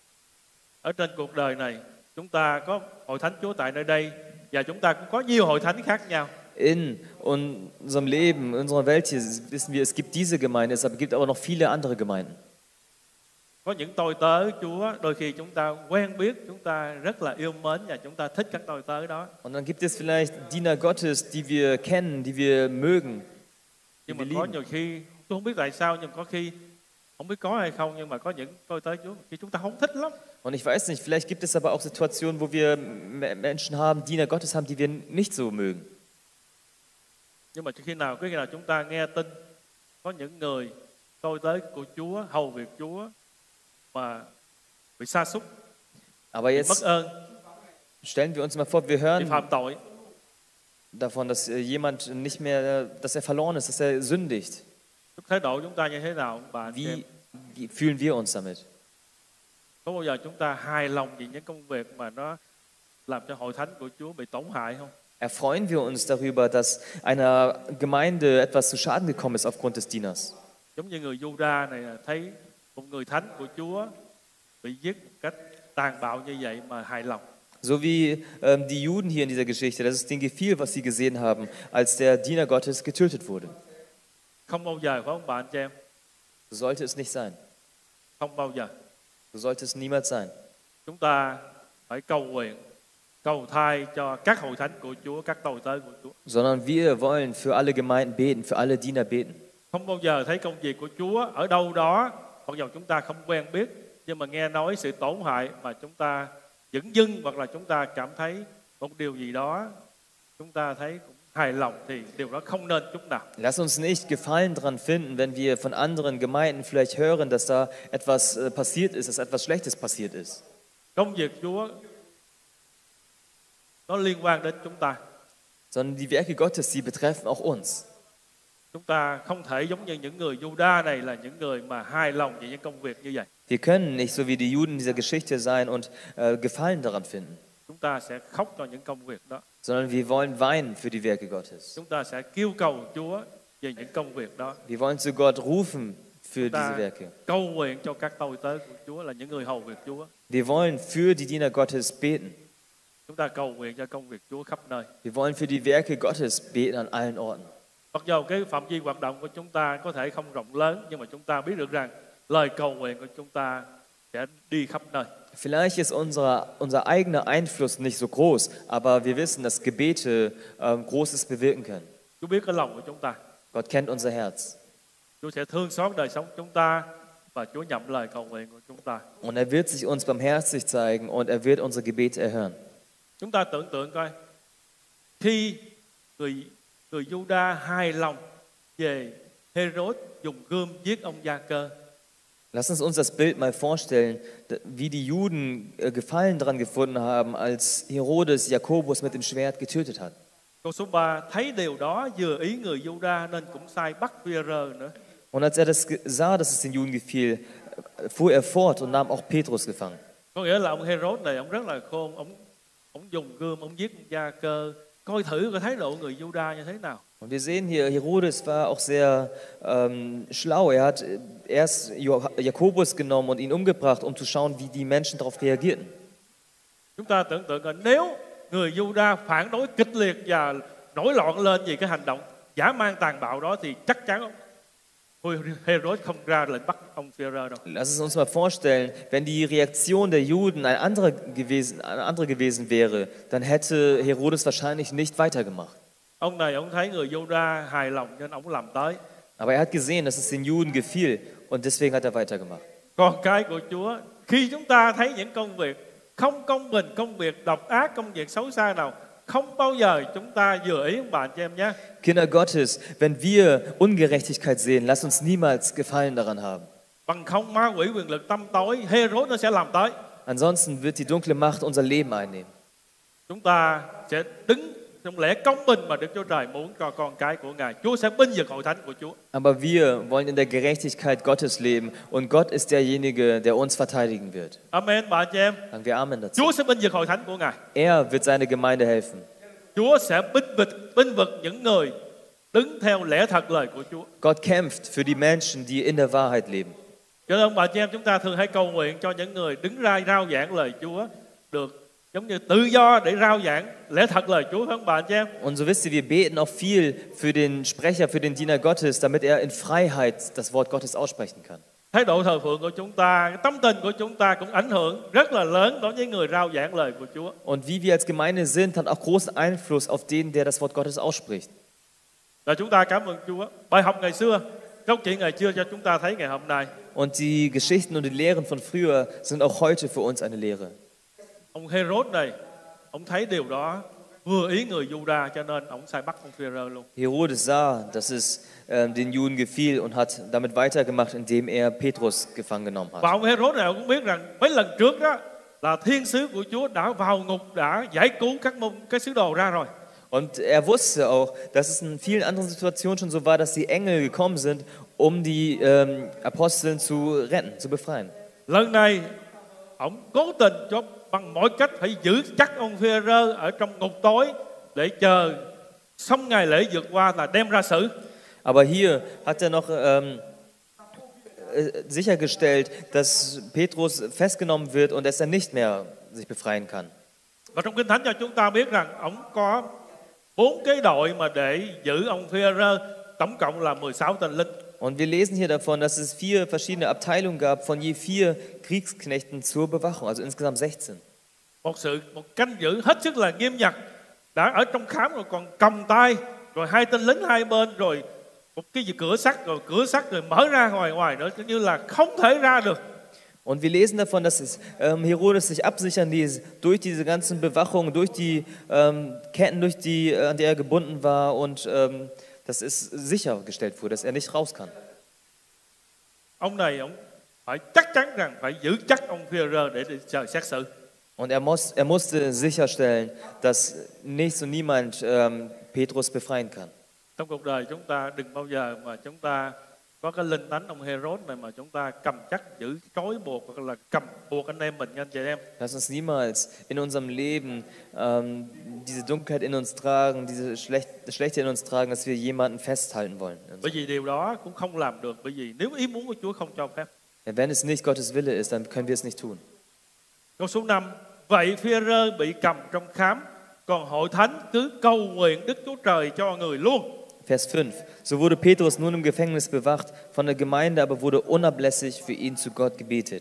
Ở trên cuộc đời này chúng ta có hội thánh Chúa tại nơi đây và chúng ta cũng có nhiều hội thánh khác nhau. In unserem Leben, in unserer Welt hier wissen wir, es gibt diese Gemeinde, es gibt aber noch viele andere Gemeinden. Có những tôi tớ Chúa đôi khi chúng ta quen biết, chúng ta rất là yêu mến và chúng ta thích các tôi tớ đó. Und dann gibt es vielleicht Diener Gottes, die wir kennen, die wir mögen. Nhưng mà có nhiều khi tôi không biết tại sao, nhưng có khi không biết có hay không, nhưng mà có những tôi tớ Chúa khi chúng ta không thích lắm. Und ich weiß nicht, vielleicht gibt es aber auch Situationen, wo wir Menschen haben, Diener Gottes haben, die wir nicht so mögen. Nhưng mà khi nào chúng ta nghe tin có những người tôi tớ của Chúa, hầu việc Chúa mà bị sa sút, Aber bị mất jetzt ơn, stellen wir uns mal vor, wir bị hören phạm tội. davon, dass jemand nicht mehr, dass er verloren ist, dass er sündigt. Thái độ chúng ta như thế nào bà anh chị em? Wie fühlen wir uns damit? Có bao giờ chúng ta hài lòng vì những công việc mà nó làm cho hội thánh của Chúa bị tổn hại không? Erfreuen wir uns darüber, dass einer Gemeinde etwas zu Schaden gekommen ist aufgrund des Dieners? Giống như người Juda này thấy một người thánh của Chúa bị giết một cách tàn bạo như vậy mà hài lòng. So wie die Juden hier in dieser Geschichte, dass es denen gefiel, was sie gesehen haben, als der Diener Gottes getötet wurde. Không bao giờ, phải không bà anh chị em? So sollte es nicht sein. Không bao giờ. So sollte es niemals sein. Chúng ta phải cầu nguyện, cầu thay cho các hội thánh của Chúa, các tôi tớ của Chúa. Sondern wir wollen für alle Gemeinden beten, für alle Diener beten. Không bao giờ thấy công việc của Chúa ở đâu đó, mặc dù chúng ta không quen biết, nhưng mà nghe nói sự tổn hại mà chúng ta dửng dưng, hoặc là chúng ta cảm thấy một điều gì đó chúng ta thấy cũng hài lòng, thì điều đó không nên chút nào. Lass uns nicht Gefallen daran finden, wenn wir von anderen Gemeinden vielleicht hören, dass da etwas passiert ist, dass etwas Schlechtes passiert ist. Công việc Chúa nó liên quan đến chúng ta. Sondern die Werke Gottes, die betreffen auch uns. Chúng ta không thể giống như những người Juda này là những người mà hài lòng về những công việc như vậy. Wir können nicht so wie die Juden in dieser Geschichte sein und Gefallen daran finden. Chúng ta sẽ khóc cho những công việc đó. sondern wir wollen weinen für die Werke Gottes. Chúng ta sẽ kêu cầu Chúa về những công việc đó. Wir wollen zu Gott rufen für Chúng ta diese Werke. cầu nguyện cho các tôi tớ của Chúa là những người hầu việc Chúa. Wir wollen für die Diener Gottes beten. Chúng ta cầu nguyện cho công việc Chúa khắp nơi. Wir wollen für die Werke Gottes beten an allen Orten. Mặc dù cái phạm vi hoạt động của chúng ta có thể không rộng lớn, nhưng mà chúng ta biết được rằng lời cầu nguyện của chúng ta sẽ đi khắp nơi. Vielleicht ist unser eigener Einfluss nicht so groß, aber wir wissen, dass Gebete Großes bewirken können. Chúa biết cái lòng của chúng ta. Gott kennt unser Herz. Chúa sẽ thương xót đời sống chúng ta và Chúa nhận lời cầu nguyện của chúng ta. Und er wird sich uns barmherzig zeigen und er wird unsere Gebete erhören. Chúng ta tưởng tượng coi, khi người Giu-đa hài lòng về Hê-rốt dùng gươm giết ông Gia-cơ, Lass uns das Bild mal vorstellen, wie die Juden Gefallen daran gefunden haben, als Herodes Jakobus mit dem Schwert getötet hat. câu số 3, thấy điều đó vừa ý người Giu-đa nên cũng sai bắt Phi-e-rơ nữa. Und als er das sah, dass es den Juden gefiel, fuhr er fort und nahm auch Petrus gefangen. Có nghĩa là ông Hê-rốt này ông rất là khôn, ông dùng gươm, ông giết ông Gia-cơ. Coi thử cái thái độ người Giu-đa như thế nào. Und wir sehen hier, Herodes war auch sehr schlau. Er hat erst Jakobus genommen und ihn umgebracht, um zu schauen, wie die Menschen darauf reagierten. Chúng ta tưởng tượng coi, nếu người Giu-đa phản đối kịch liệt và nổi loạn lên vì cái hành động dã man tàn bạo đó thì chắc chắn Hê-rốt không ra lệnh bắt ông Phi-e-rơ đâu. Lass es uns mal vorstellen, wenn die Reaktion der Juden eine andere gewesen wäre, dann hätte Herodes wahrscheinlich nicht weitergemacht. Ông này ông thấy người Giu-đa hài lòng nên ông làm tới. Aber er hat gesehen, dass es den Juden gefiel und deswegen hat er weitergemacht. Con cái của Chúa, khi chúng ta thấy những công việc không công bình, công việc độc ác, công việc xấu xa nào, không bao giờ chúng ta vừa ý ông bạn cho em nhé. Kinder Gottes, wenn wir Ungerechtigkeit sehen, lasst uns niemals Gefallen daran haben. Bằng không ma quỷ quyền lực tăm tối, Hê-rốt nó sẽ làm tới. Ansonsten wird die dunkle Macht unser Leben einnehmen. Chúng ta sẽ đứng trong lẽ công bình mà Đức Chúa Trời muốn cho con cái của Ngài. Chúa sẽ binh vực hội thánh của Chúa. Aber wir wollen in der Gerechtigkeit Gottes leben und Gott ist derjenige, der uns verteidigen wird. Amen, bạn chị em. Sagen wir Amen dazu. Chúa sẽ binh vực hội thánh của Ngài. Er wird seine Gemeinde helfen. Chúa sẽ binh vực những người đứng theo lẽ thật lời của Chúa. Gott kämpft für die Menschen, die in der Wahrheit leben. Cho nên bạn chị em, chúng ta thường hay cầu nguyện cho những người đứng ra rao giảng lời Chúa được giống như tự do để rao giảng lẽ thật lời Chúa, phải không bạn chị em? Und so wisst ihr, wir beten auch viel für den Sprecher, für den Diener Gottes, damit er in Freiheit das Wort Gottes aussprechen kann. Thái độ thờ phượng của chúng ta, cái tâm tình của chúng ta cũng ảnh hưởng rất là lớn đối với người rao giảng lời của Chúa. Und wie wir als Gemeinde sind, hat auch großen Einfluss auf den, der das Wort Gottes ausspricht. Và chúng ta cảm ơn Chúa. Bài học ngày xưa, câu chuyện ngày xưa cho chúng ta thấy ngày hôm nay. Und die Geschichten und die Lehren von früher sind auch heute für uns eine Lehre. Ông Hê-rốt này, ông thấy điều đó vừa ý người Giu-đa cho nên ông sai bắt ông Phi-e-rơ luôn. Herodes sah, dass es den Juden gefiel und hat damit weitergemacht, indem er Petrus gefangen genommen Và hat. ông Hê-rốt này cũng biết rằng mấy lần trước đó là thiên sứ của Chúa đã vào ngục, đã giải cứu các sứ đồ ra rồi. Und er wusste auch, dass es in vielen anderen Situationen schon so war, dass die Engel gekommen sind, um die Aposteln zu retten, zu befreien. Lần này ông cố tình cho bằng mọi cách phải giữ chắc ông Phi-e-rơ ở trong ngục tối để chờ xong ngày lễ vượt qua là đem ra xử. Aber hier hat er noch sichergestellt, dass Petrus festgenommen wird und dass er nicht mehr sich befreien kann. Và trong Kinh Thánh cho chúng ta biết rằng ông có 4 cái đội mà để giữ ông Phi-e-rơ, tổng cộng là 16 tên lính. Und wir lesen hier davon, dass es 4 verschiedene Abteilungen gab von je 4 Kriegsknechten zur Bewachung, also insgesamt 16. Một canh giữ hết sức là nghiêm ngặt, đã ở trong khám rồi còn cầm tay, rồi 2 tên lính hai bên, rồi một cái gì cửa sắt rồi mở ra ngoài nữa, như là không thể ra được. Und wir lesen davon, dass es Herodes sich absichern ließ durch diese ganzen Bewachungen, durch die Ketten, an der er gebunden war und dass es sichergestellt wurde, dass er nicht raus kann. Ông này ông phải chắc chắn rằng phải giữ chắc ông Phi-e-rơ để chờ xét xử. Und er musste sicherstellen, dass nichts und niemand Petrus befreien kann. Trong cuộc đời chúng ta đừng bao giờ mà chúng ta có cái linh tánh ông Herod này mà chúng ta cầm chắc giữ trói buộc hoặc là cầm buộc anh em mình, anh chị em. Lass uns niemals in unserem Leben diese Dunkelheit in uns tragen, diese Schlechte in uns tragen, dass wir jemanden festhalten wollen. Bởi vì điều đó cũng không làm được, bởi vì nếu ý muốn của Chúa không cho phép. Ja, wenn es nicht Gottes Wille ist, dann können wir es nicht tun. Câu số 5. Vậy Phi-e-rơ bị cầm trong khám, còn hội thánh cứ cầu nguyện Đức Chúa Trời cho người luôn. Vers 5. So wurde Petrus nun im Gefängnis bewacht, von der Gemeinde aber wurde unablässig für ihn zu Gott gebetet.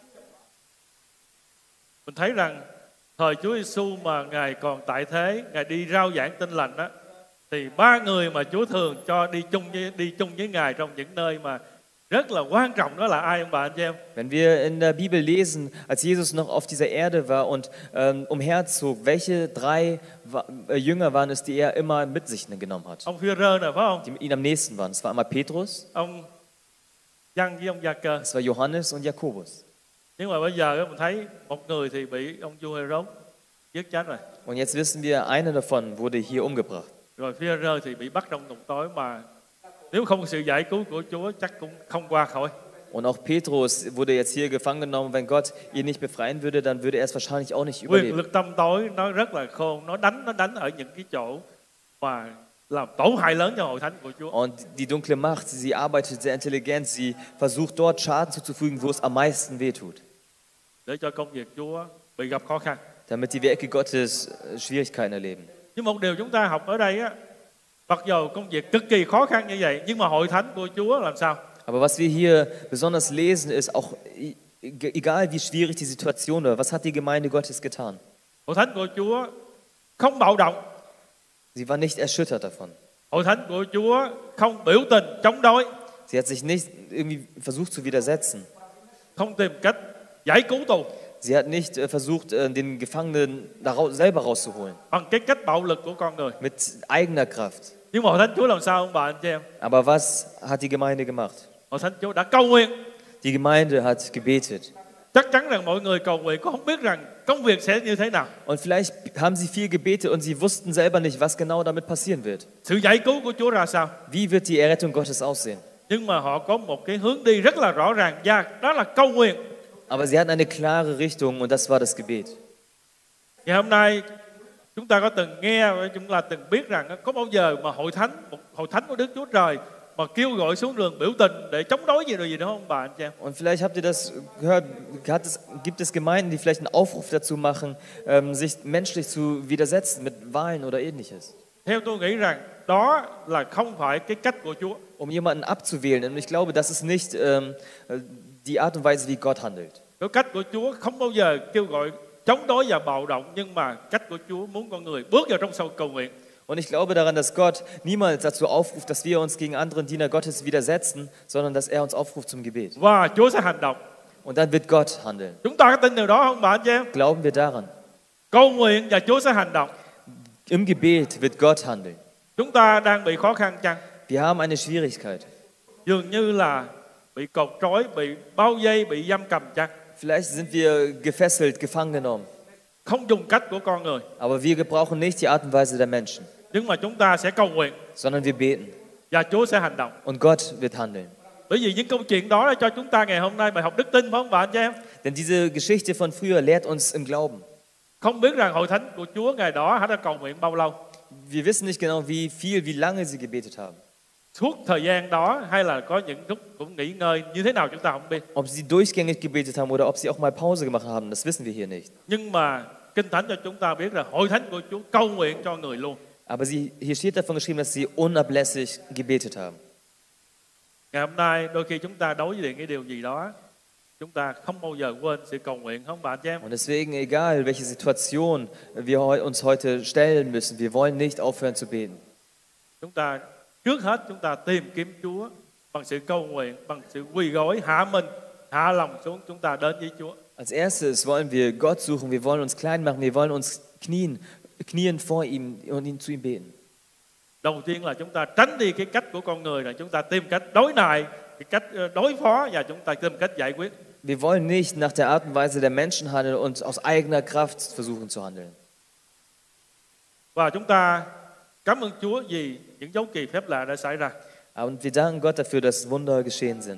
Mình thấy rằng thời Chúa Giêsu mà Ngài còn tại thế, Ngài đi rao giảng tin lành đó, thì 3 người mà Chúa thường cho đi chung với Ngài trong những nơi mà rất là quan trọng, đó là ai ông bà anh chị em? Wenn wir in der Bibel lesen, als Jesus noch auf dieser Erde war und umherzog, welche 3 Jünger waren es, die er immer mit sich genommen hat? Ông Phi-e-rơ này phải không? Die ihm am nächsten waren. Es war einmal Petrus, Ông Giăng với ông Gia-cơ. es war Johannes und Jakobus. Nhưng mà bây giờ mình thấy một người thì bị ông vua Herod giết chết rồi. Und jetzt wissen wir, einer davon wurde hier umgebracht. Rồi Phi-e-rơ thì bị bắt trong ngục tối, mà nếu không có sự giải cứu của Chúa chắc cũng không qua khỏi. Und auch Petrus wurde jetzt hier gefangen genommen. Wenn Gott ihn nicht befreien würde, dann würde er es wahrscheinlich auch nicht Quyền überleben. lực tăm tối nó rất là khôn, nó đánh ở những cái chỗ mà làm tổn hại lớn cho hội thánh của Chúa. Und die dunkle Macht, sie arbeitet sehr intelligent. Sie versucht dort Schaden zuzufügen, wo es am meisten wehtut, Để cho công việc Chúa bị gặp khó khăn. damit die Werke Gottes Schwierigkeiten erleben. Nhưng một điều chúng ta học ở đây á, mặc dù công việc cực kỳ khó khăn như vậy, nhưng mà hội thánh của Chúa làm sao? Aber was wir hier besonders lesen, ist auch, egal wie schwierig die Situation war, was hat die Gemeinde Gottes getan? Hội thánh của Chúa không bạo động. Sie war nicht erschüttert davon. Hội thánh của Chúa không biểu tình chống đối, Sie hat sich nicht irgendwie versucht zu widersetzen. không tìm cách giải cứu tù Sie hat nicht versucht, den Gefangenen selber rauszuholen, bằng cái cách bạo lực của con người. mit eigener Kraft. Nhưng mà hội thánh Chúa làm sao ông bà anh chị em? Aber was hat die Gemeinde gemacht? Hội thánh Chúa đã cầu nguyện. Die Gemeinde hat gebetet. Chắc chắn rằng mọi người cầu nguyện cũng không biết rằng công việc sẽ như thế nào. Und vielleicht haben sie viel gebetet und sie wussten selber nicht, was genau damit passieren wird. Sự giải cứu của Chúa ra sao? Wie wird die Errettung Gottes aussehen? Nhưng mà họ có một cái hướng đi rất là rõ ràng, và đó là cầu nguyện. Aber sie hatten eine klare Richtung und das war das Gebet. Ngày hôm nay chúng ta có từng nghe, chúng ta từng biết rằng có bao giờ mà một hội thánh của Đức Chúa Trời mà kêu gọi xuống đường biểu tình để chống đối gì đó không bà anh chị em? Und vielleicht habt ihr das gehört, gibt es Gemeinden, die vielleicht einen Aufruf dazu machen, sich menschlich zu widersetzen mit Wahlen oder ähnliches. Theo tôi nghĩ rằng đó là không phải cái cách của Chúa. Jemanden abzuwählen. Und ich glaube, das ist nicht die Art und Weise, wie Gott handelt. Cái cách của Chúa không bao giờ kêu gọi chống đối và bạo động, nhưng mà cách của Chúa muốn con người bước vào trong sâu cầu nguyện. Und ich glaube daran, dass Gott niemals dazu aufruft, dass wir uns gegen anderen Diener Gottes widersetzen, sondern dass er uns aufruft zum Gebet. Và Chúa sẽ hành động. Und dann wird Gott handeln. Chúng ta có tin điều đó không bà anh chị em? Glauben wir daran? Cầu nguyện và Chúa sẽ hành động. Im Gebet wird Gott handeln. Chúng ta đang bị khó khăn chăng? Wir haben eine Schwierigkeit. Dường như là bị cột trói, bị bao vây, bị giam cầm chăng? Vielleicht sind wir gefesselt, gefangen genommen. Không dùng cách của con người, Aber wir gebrauchen nicht die Art und Weise der Menschen, nhưng mà chúng ta sẽ cầu nguyện sondern wir beten. và Chúa sẽ hành động. Und Gott wird handeln. Bởi vì những câu chuyện đó đã cho chúng ta ngày hôm nay bài học đức tin, phải không bà anh chị em? Denn diese Geschichte von früher lehrt uns im Glauben. Không biết rằng hội thánh của Chúa ngày đó đã cầu nguyện bao lâu, Wir wissen nicht genau, wie lange sie gebetet haben. suốt thời gian đó hay là có những lúc cũng nghỉ ngơi như thế nào chúng ta không biết. Ob sie durchgängig gebetet haben oder ob sie auch mal Pause gemacht haben, das wissen wir hier nicht. Nhưng mà Kinh Thánh cho chúng ta biết là hội thánh của Chúa cầu nguyện cho người luôn. Aber hier steht davon geschrieben, dass sie unablässig gebetet haben. Ngày hôm nay đôi khi chúng ta đối diện cái điều gì đó, chúng ta không bao giờ quên sự cầu nguyện, không bà chị em? Und deswegen, egal welche Situation wir uns heute stellen müssen, wir wollen nicht aufhören zu beten. Chúng ta trước hết chúng ta tìm kiếm Chúa bằng sự cầu nguyện, bằng sự quỳ gối, hạ mình, hạ lòng xuống, chúng ta đến với Chúa. Als erstes wollen wir Gott suchen, wir wollen uns klein machen, wir wollen uns knien vor ihm und zu ihm beten. Đầu tiên là chúng ta tránh đi cái cách của con người, là chúng ta tìm cách đối nại, cái cách đối phó, và chúng ta tìm cách giải quyết. Wir wollen nicht nach der Art und Weise der Menschen handeln und aus eigener Kraft versuchen zu handeln. Và chúng ta cảm ơn Chúa vì những dấu kỳ phép lạ đã xảy ra. Und wir danken Gott dafür, dass Wunder geschehen sind.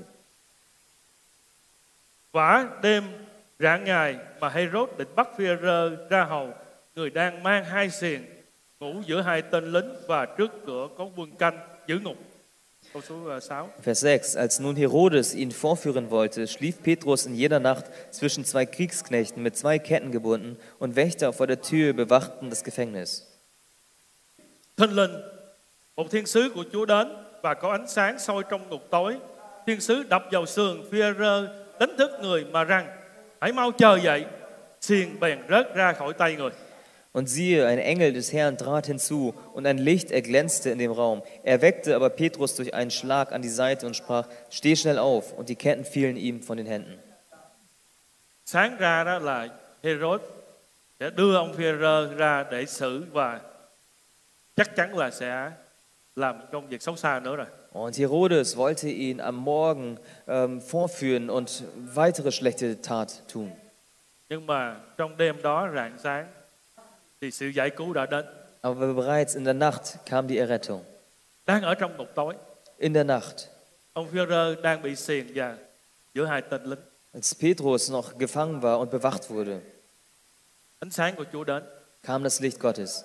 Quả đêm rạng ngày mà Herod định bắt Phi-e-rơ ra hầu, người đang mang hai xiềng ngủ giữa hai tên lính và trước cửa có quân canh giữ ngục. Câu số 6. Vers 6. Als nun Herodes ihn vorführen wollte, schlief Petrus in jener Nacht zwischen zwei Kriegsknechten mit zwei Ketten gebunden und Wächter vor der Tür bewachten das Gefängnis. Thình lình, một thiên sứ của Chúa đến và có ánh sáng soi trong ngục tối. Thiên sứ đập vào sườn Phi-e-rơ, đánh thức người mà rằng: hãy mau chờ dậy. Xiềng bèn rớt ra khỏi tay người. Und siehe, ein Engel des Herrn trat hinzu, und ein Licht erglänzte in dem Raum. Er weckte aber Petrus durch einen Schlag an die Seite und sprach: Steh schnell auf, und die Ketten fielen ihm von den Händen. Sáng ra đó là Herod sẽ đưa ông Phi-e-rơ ra để xử và chắc chắn là sẽ làm công việc xấu xa nữa rồi. Und Herodes wollte ihn am Morgen vorführen und weitere schlechte Tat tun. Nhưng mà trong đêm đó rạng sáng thì sự giải cứu đã đến. Aber bereits in der Nacht kam die Errettung. Đang ở trong ngục tối, In der Nacht, ông Phi-e-rơ đang bị xiềng và giữa hai tên lính. als Petrus noch gefangen war und bewacht wurde, Ánh sáng của Chúa đến. kam das Licht Gottes.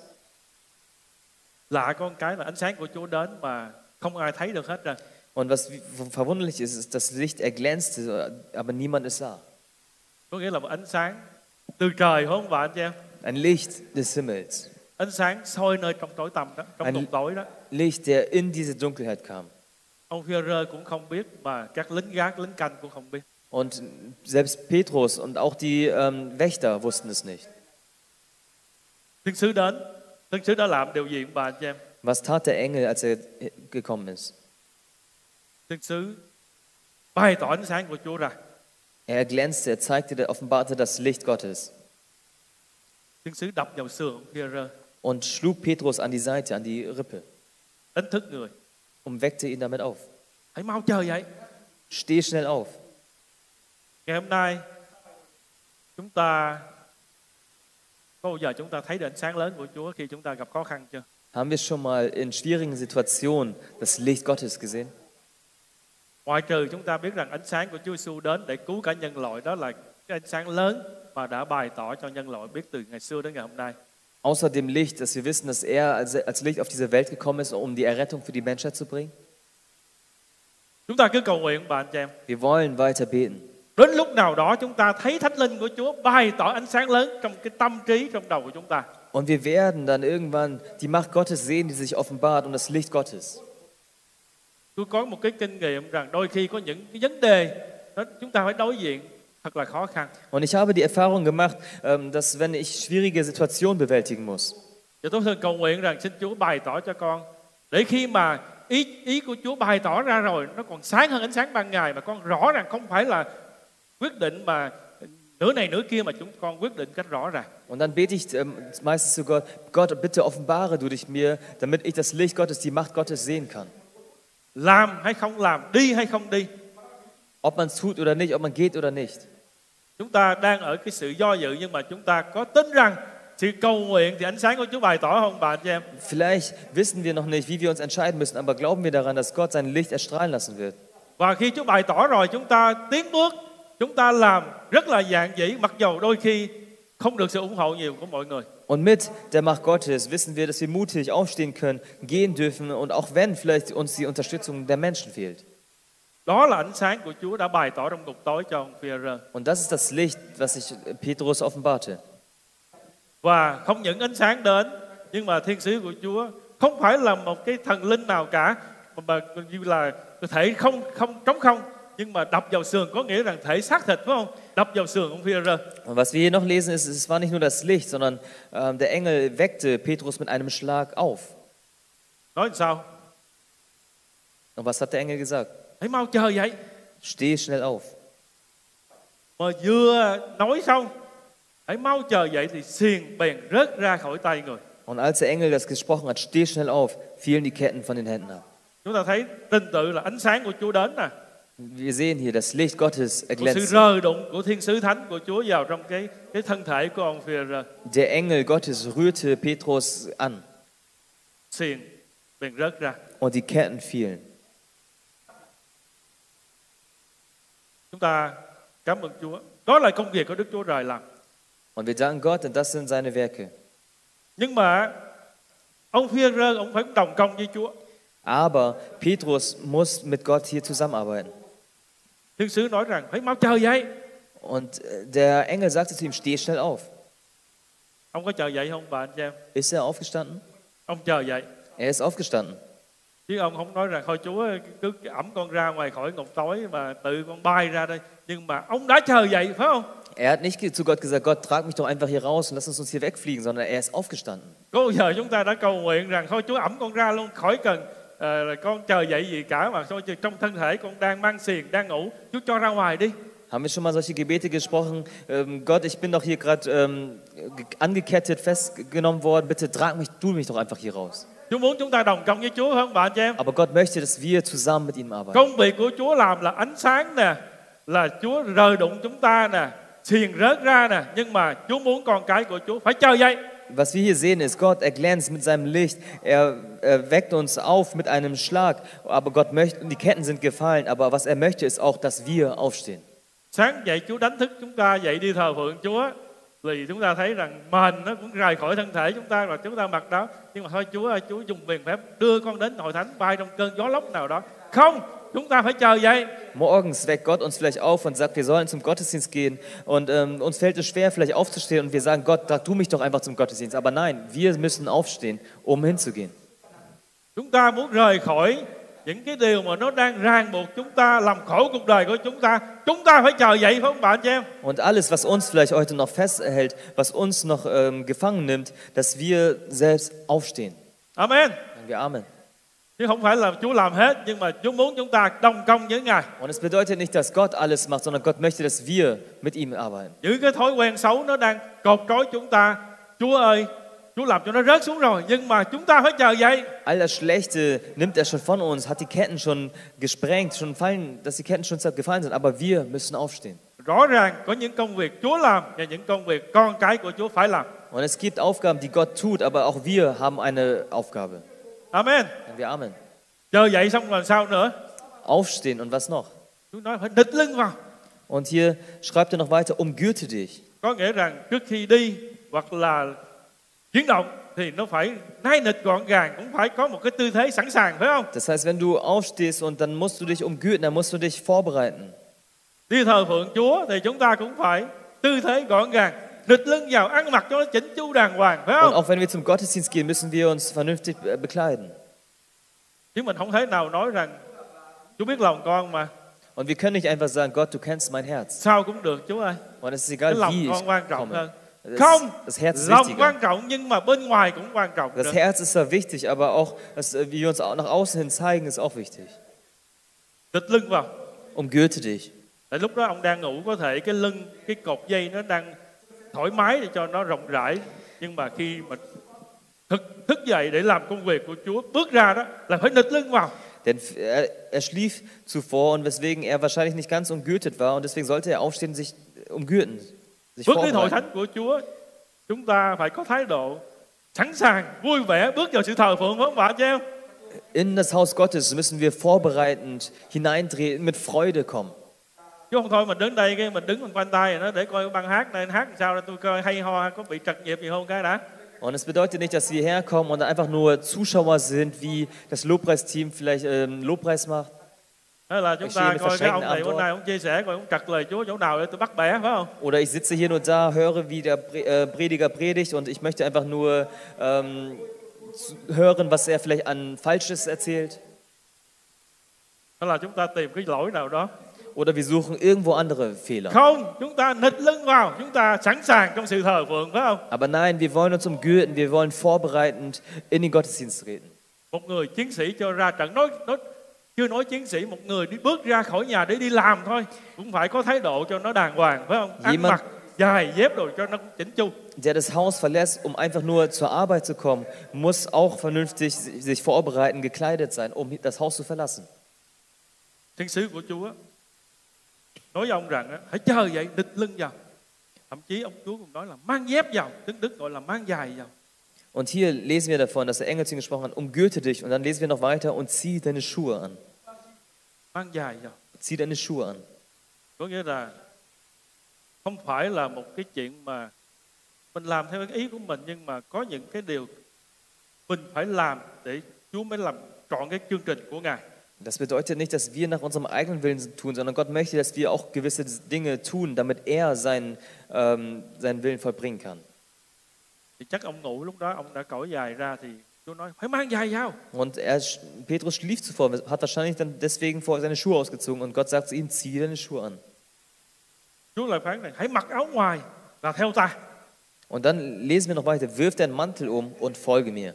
Lạ con cái là ánh sáng của Chúa đến mà không ai thấy được hết ra. Und was verwunderlich ist, ist, das Licht erglänzte, aber niemand es sah. Có nghĩa là một ánh sáng từ trời, không bạn chị em? Ein Licht des Himmels. Ánh sáng soi nơi trong tối tăm đó, trong ngục tối đó. Licht, der in diese Dunkelheit kam. Ông Phi-e-rơ cũng không biết, mà các lính gác, lính canh cũng không biết. Und selbst Petrus und auch die Wächter wussten es nicht. Thiên sứ đến, thiên sứ đã làm điều gì bạn chị em? Was tat der Engel, als er gekommen ist? Thiên sứ bày tỏ ánh sáng của Chúa ra. Er erglänzte, er zeigte, offenbarte das Licht Gottes Thiên sứ đập vào sườn ông Phi-e-rơ, und schlug Petrus an die Seite, an die Rippe, đánh thức người. weckte ihn damit auf. Hãy mau chờ dậy. Steh schnell auf. Ngày hôm nay chúng ta có bao giờ chúng ta thấy được ánh sáng lớn của Chúa khi chúng ta gặp khó khăn chưa? Haben wir schon mal in schwierigen Situationen das Licht Gottes gesehen? Ngoại trừ chúng ta biết rằng ánh sáng của Chúa Giêsu đến để cứu cả nhân loại, đó là cái ánh sáng lớn mà đã bày tỏ cho nhân loại biết từ ngày xưa đến ngày hôm nay. Außer dem Licht, dass wir wissen, dass er als Licht auf diese Welt gekommen ist, um die Errettung für die Menschheit zu bringen. Chúng ta cứ cầu nguyện bạn chị em. Wir wollen weiter beten. Đến lúc nào đó chúng ta thấy Thánh Linh của Chúa bày tỏ ánh sáng lớn trong cái tâm trí, trong đầu của chúng ta. Und wir werden dann irgendwann die Macht Gottes sehen, die sich offenbart, und das Licht Gottes. Tôi có một cái kinh nghiệm rằng đôi khi có những cái vấn đề đó chúng ta phải đối diện thật là khó khăn. Und ich habe die Erfahrung gemacht, dass wenn ich schwierige Situationen bewältigen muss, Và tôi thường cầu nguyện rằng xin Chúa bày tỏ cho con, để khi mà ý của Chúa bày tỏ ra rồi, nó còn sáng hơn ánh sáng ban ngày, mà con rõ ràng không phải là quyết định mà nửa này nửa kia, mà chúng con quyết định cách rõ ràng. und dann bete ich meistens zu Gott: Gott, bitte offenbare du dich mir, damit ich das Licht Gottes, die Macht Gottes sehen kann. Làm hay không làm, đi hay không đi. Ob man es tut oder nicht, ob man geht oder nicht. Chúng ta đang ở cái sự do dự, nhưng mà chúng ta có tin rằng sự cầu nguyện thì ánh sáng của Chúa bày tỏ không bạn chị em? Vielleicht wissen wir noch nicht, wie wir uns entscheiden müssen, aber glauben wir daran, dass Gott sein Licht erstrahlen lassen wird. Và khi Chúa bày tỏ rồi, chúng ta tiến bước, chúng ta làm rất là dạn dĩ, mặc dầu đôi khi không được sự ủng hộ nhiều của mọi người. Und mit der Macht Gottes wissen wir, dass wir mutig aufstehen können, gehen dürfen, und auch wenn vielleicht uns die Unterstützung der Menschen fehlt. Đó là ánh sáng của Chúa đã bày tỏ trong ngục tối cho ông Phi-e-rơ. Und das ist das Licht, was sich Petrus offenbarte. Và không những ánh sáng đến, nhưng mà thiên sứ của Chúa không phải là một cái thần linh nào cả, mà như là thể không trống không, nhưng mà đập vào sườn, có nghĩa rằng thể xác thịt, phải không? Đập vào sườn ông Phi-e-rơ. Und was wir hier noch lesen, ist, es war nicht nur das Licht, sondern der Engel weckte Petrus mit einem Schlag auf. Nói làm sao? Und was hat der Engel gesagt? Hãy mau chờ dậy. Steh schnell auf. Mà vừa nói xong, hãy mau chờ dậy, thì xiềng bèn rớt ra khỏi tay người. Und als der Engel das gesprochen hat: Steh schnell auf, fielen die Ketten von den Händen ab. Chúng ta thấy tình tự là ánh sáng của Chúa đến nè. Wir sehen hier, das Licht Gottes Một sự erglänzt. rời đụng của thiên sứ thánh của Chúa vào trong cái thân thể của ông Phi-e-rơ. Der Engel Gottes rührte Petrus an, Xiềng bèn rớt ra. und die Ketten fielen. Chúng ta cảm ơn Chúa. Đó là công việc của Đức Chúa Trời làm. Und wir danken Gott, denn das sind seine Werke. Nhưng mà ông Phi-e-rơ ông phải đồng công với Chúa. Aber Petrus muss mit Gott hier zusammenarbeiten. Thiên sứ nói rằng phải mau chờ dậy. Und der Engel sagte zu ihm, steh schnell auf. Ông có chờ dậy không bà anh chị em? Ist er aufgestanden? Ông chờ dậy. Er ist aufgestanden. Chứ ông không nói rằng thôi Chúa cứ ẵm con ra ngoài khỏi ngục tối mà tự con bay ra đây. Nhưng mà ông đã chờ dậy phải không? Er hat nicht zu Gott gesagt, Gott, trag mich doch einfach hier raus und lass uns hier wegfliegen, sondern er ist aufgestanden. Có bao giờ chúng ta đã cầu nguyện rằng thôi Chúa ẵm con ra luôn, khỏi cần con chờ dậy gì cả, mà thôi trong thân thể con đang mang xiềng, đang ngủ, Chúa cho ra ngoài đi. Haben wir schon mal solche Gebete gesprochen? Gott, ich bin doch hier gerade angekettet, festgenommen worden. Bitte trag mich, tu mich doch einfach hier raus. Chúa muốn chúng ta đồng công với Chúa không bạn chị em? Aber Gott möchte, dass wir zusammen mit ihm arbeiten. Công việc của Chúa làm là ánh sáng nè, là Chúa rời đụng chúng ta nè, xiềng rớt ra nè, nhưng mà Chúa muốn con cái của Chúa phải chờ dậy. Was wir hier sehen ist, Gott erglänzt mit seinem Licht, er weckt uns auf mit einem Schlag, aber Gott möchte, die Ketten sind gefallen, aber was er möchte ist auch, dass wir aufstehen. Sáng dậy Chúa đánh thức chúng ta dậy đi thờ phượng Chúa. Vì chúng ta thấy rằng mền nó cũng rời khỏi thân thể chúng ta và chúng ta mặc đó. Nhưng mà thôi Chúa ơi, Chúa dùng quyền phép đưa con đến hội thánh bay trong cơn gió lốc nào đó. Không, chúng ta phải chờ dậy. Morgens weckt Gott uns vielleicht auf und sagt, wir sollen zum Gottesdienst gehen. Und uns fällt es schwer, vielleicht aufzustehen und wir sagen, Gott, trag du mich doch einfach zum Gottesdienst. Aber nein, wir müssen aufstehen, um hinzugehen. Chúng ta muốn rời khỏi những cái điều mà nó đang ràng buộc chúng ta, làm khổ cuộc đời của chúng ta phải chờ dậy phải không bạn chị em? Und alles, was uns vielleicht heute noch festhält, was uns noch gefangen nimmt, dass wir selbst aufstehen. Amen. Sagen wir Amen. Chứ không phải là Chúa làm hết, nhưng mà Chúa muốn chúng ta đồng công với Ngài. Und es bedeutet nicht, dass Gott alles macht, sondern Gott möchte, dass wir mit ihm arbeiten. Những cái thói quen xấu nó đang cột trói chúng ta. Chúa ơi, Chúa làm cho nó rớt xuống rồi, nhưng mà chúng ta phải chờ dậy. All das Schlechte nimmt er schon von uns, hat die Ketten schon gesprengt, schon fallen, dass die Ketten schon gefallen sind, aber wir müssen aufstehen. Rõ ràng có những công việc Chúa làm và những công việc con cái của Chúa phải làm. Und es gibt Aufgaben, die Gott tut, aber auch wir haben eine Aufgabe. Amen. Sagen wir Amen. Chờ dậy xong rồi sao nữa? Aufstehen und was noch? Chúa nói phải địch lưng vào. Und hier schreibt er noch weiter, umgürte dich. Có nghĩa rằng trước khi đi hoặc là chuyển động thì nó phải nai nịch gọn gàng, cũng phải có một cái tư thế sẵn sàng, phải không? Das heißt, wenn du aufstehst und dann musst du dich umgürten, dann musst du dich vorbereiten. Đi thờ phượng Chúa thì chúng ta cũng phải tư thế gọn gàng, địch lưng vào, ăn mặc cho nó chỉnh chu đàng hoàng, phải Und không? auch wenn wir zum Gottesdienst gehen, müssen wir uns vernünftig bekleiden. Chứ mình không thể nào nói rằng Chúa biết lòng con mà. Und wir können nicht einfach sagen, Gott, du kennst mein Herz. Sao cũng được Chúa ơi. Und es ist Cái egal, lòng wie con ich quan trọng komme. hơn. Không, Das Herz ist lòng wichtiger. quan trọng nhưng mà bên ngoài cũng quan trọng. Das Nữa. Herz ist zwar wichtig, aber auch, wie wir uns auch nach außen hin zeigen, ist auch wichtig. Địch lưng vào. Umgürte dich. Tại lúc đó ông đang ngủ, có thể cái lưng, cái cột dây nó đang thoải mái để cho nó rộng rãi. Nhưng mà khi mà thức dậy để làm công việc của Chúa, bước ra đó là phải địch lưng vào. Denn er schlief zuvor und weswegen er wahrscheinlich nicht ganz umgürtet war und deswegen sollte er aufstehen und sich umgürten, sich Bước đến hội vorbereiten. thánh của Chúa, chúng ta phải có thái độ sẵn sàng, vui vẻ bước vào sự thờ phượng, phải không bạn chị em? In das Haus Gottes müssen wir vorbereitend hineintreten, mit Freude kommen. Chứ không thôi mình đứng đây cái mình đứng quanh tay nó để coi băng hát này hát làm sao tôi coi hay ho có bị trật nhịp gì không cái đã. Und es bedeutet nicht, dass wir herkommen und einfach nur Zuschauer sind, wie das Lobpreisteam vielleicht Lobpreis macht. Thế là chúng ta coi cái ông này hôm nay ông chia sẻ coi ông trật lời Chúa chỗ nào để tôi bắt bẻ, phải không? Oder ich sitze hier nur da, höre, wie der Prediger predigt und ich möchte einfach nur hören, was er vielleicht an Falsches erzählt. Thế là chúng ta tìm cái lỗi nào đó. Oder wir suchen irgendwo andere Fehler. Không, chúng ta nịch lưng vào, chúng ta sẵn sàng trong sự thờ phượng, phải không? Aber nein, wir wollen uns umgürten, wir wollen vorbereitend in den Gottesdienst treten. Một người chiến sĩ cho ra trận, chưa nói chiến sĩ, một người đi bước ra khỏi nhà để đi làm thôi, cũng phải có thái độ cho nó đàng hoàng, phải không? Ăn mặc giày dép rồi cho nó chỉnh chu. Der das Haus verlässt, um einfach nur zur Arbeit zu kommen, muss auch vernünftig sich vorbereiten, gekleidet sein, um das Haus zu verlassen. Thiên sứ của Chúa nói với ông rằng hãy chờ dậy, địch lưng vào. Thậm chí ông Chúa cũng nói là mang dép vào, tiếng Đức gọi là mang giày vào. Und hier lesen wir davon, dass der Engel zu ihm gesprochen hat, umgürte dich. Und dann lesen wir noch weiter und zieh deine Schuhe an. Mang giày vào. Zieh deine Schuhe an. Có nghĩa là không phải là một cái chuyện mà mình làm theo cái ý của mình, nhưng mà có những cái điều mình phải làm để Chúa mới làm trọn cái chương trình của Ngài. Das bedeutet nicht, dass wir nach unserem eigenen Willen tun, sondern Gott möchte, dass wir auch gewisse Dinge tun, damit er seinen Willen vollbringen kann. Thì chắc ông ngủ lúc đó, ông đã cởi giày ra thì Chúa nói phải mang giày vào. Und Petrus schlief zuvor, hat wahrscheinlich dann deswegen vorher seine Schuhe ausgezogen und Gott sagt zu ihm, zieh deine Schuhe an. Chúa lại phán rằng hãy mặc áo ngoài là theo ta. Und dann lesen wir noch weiter, wirf deinen Mantel und folge mir.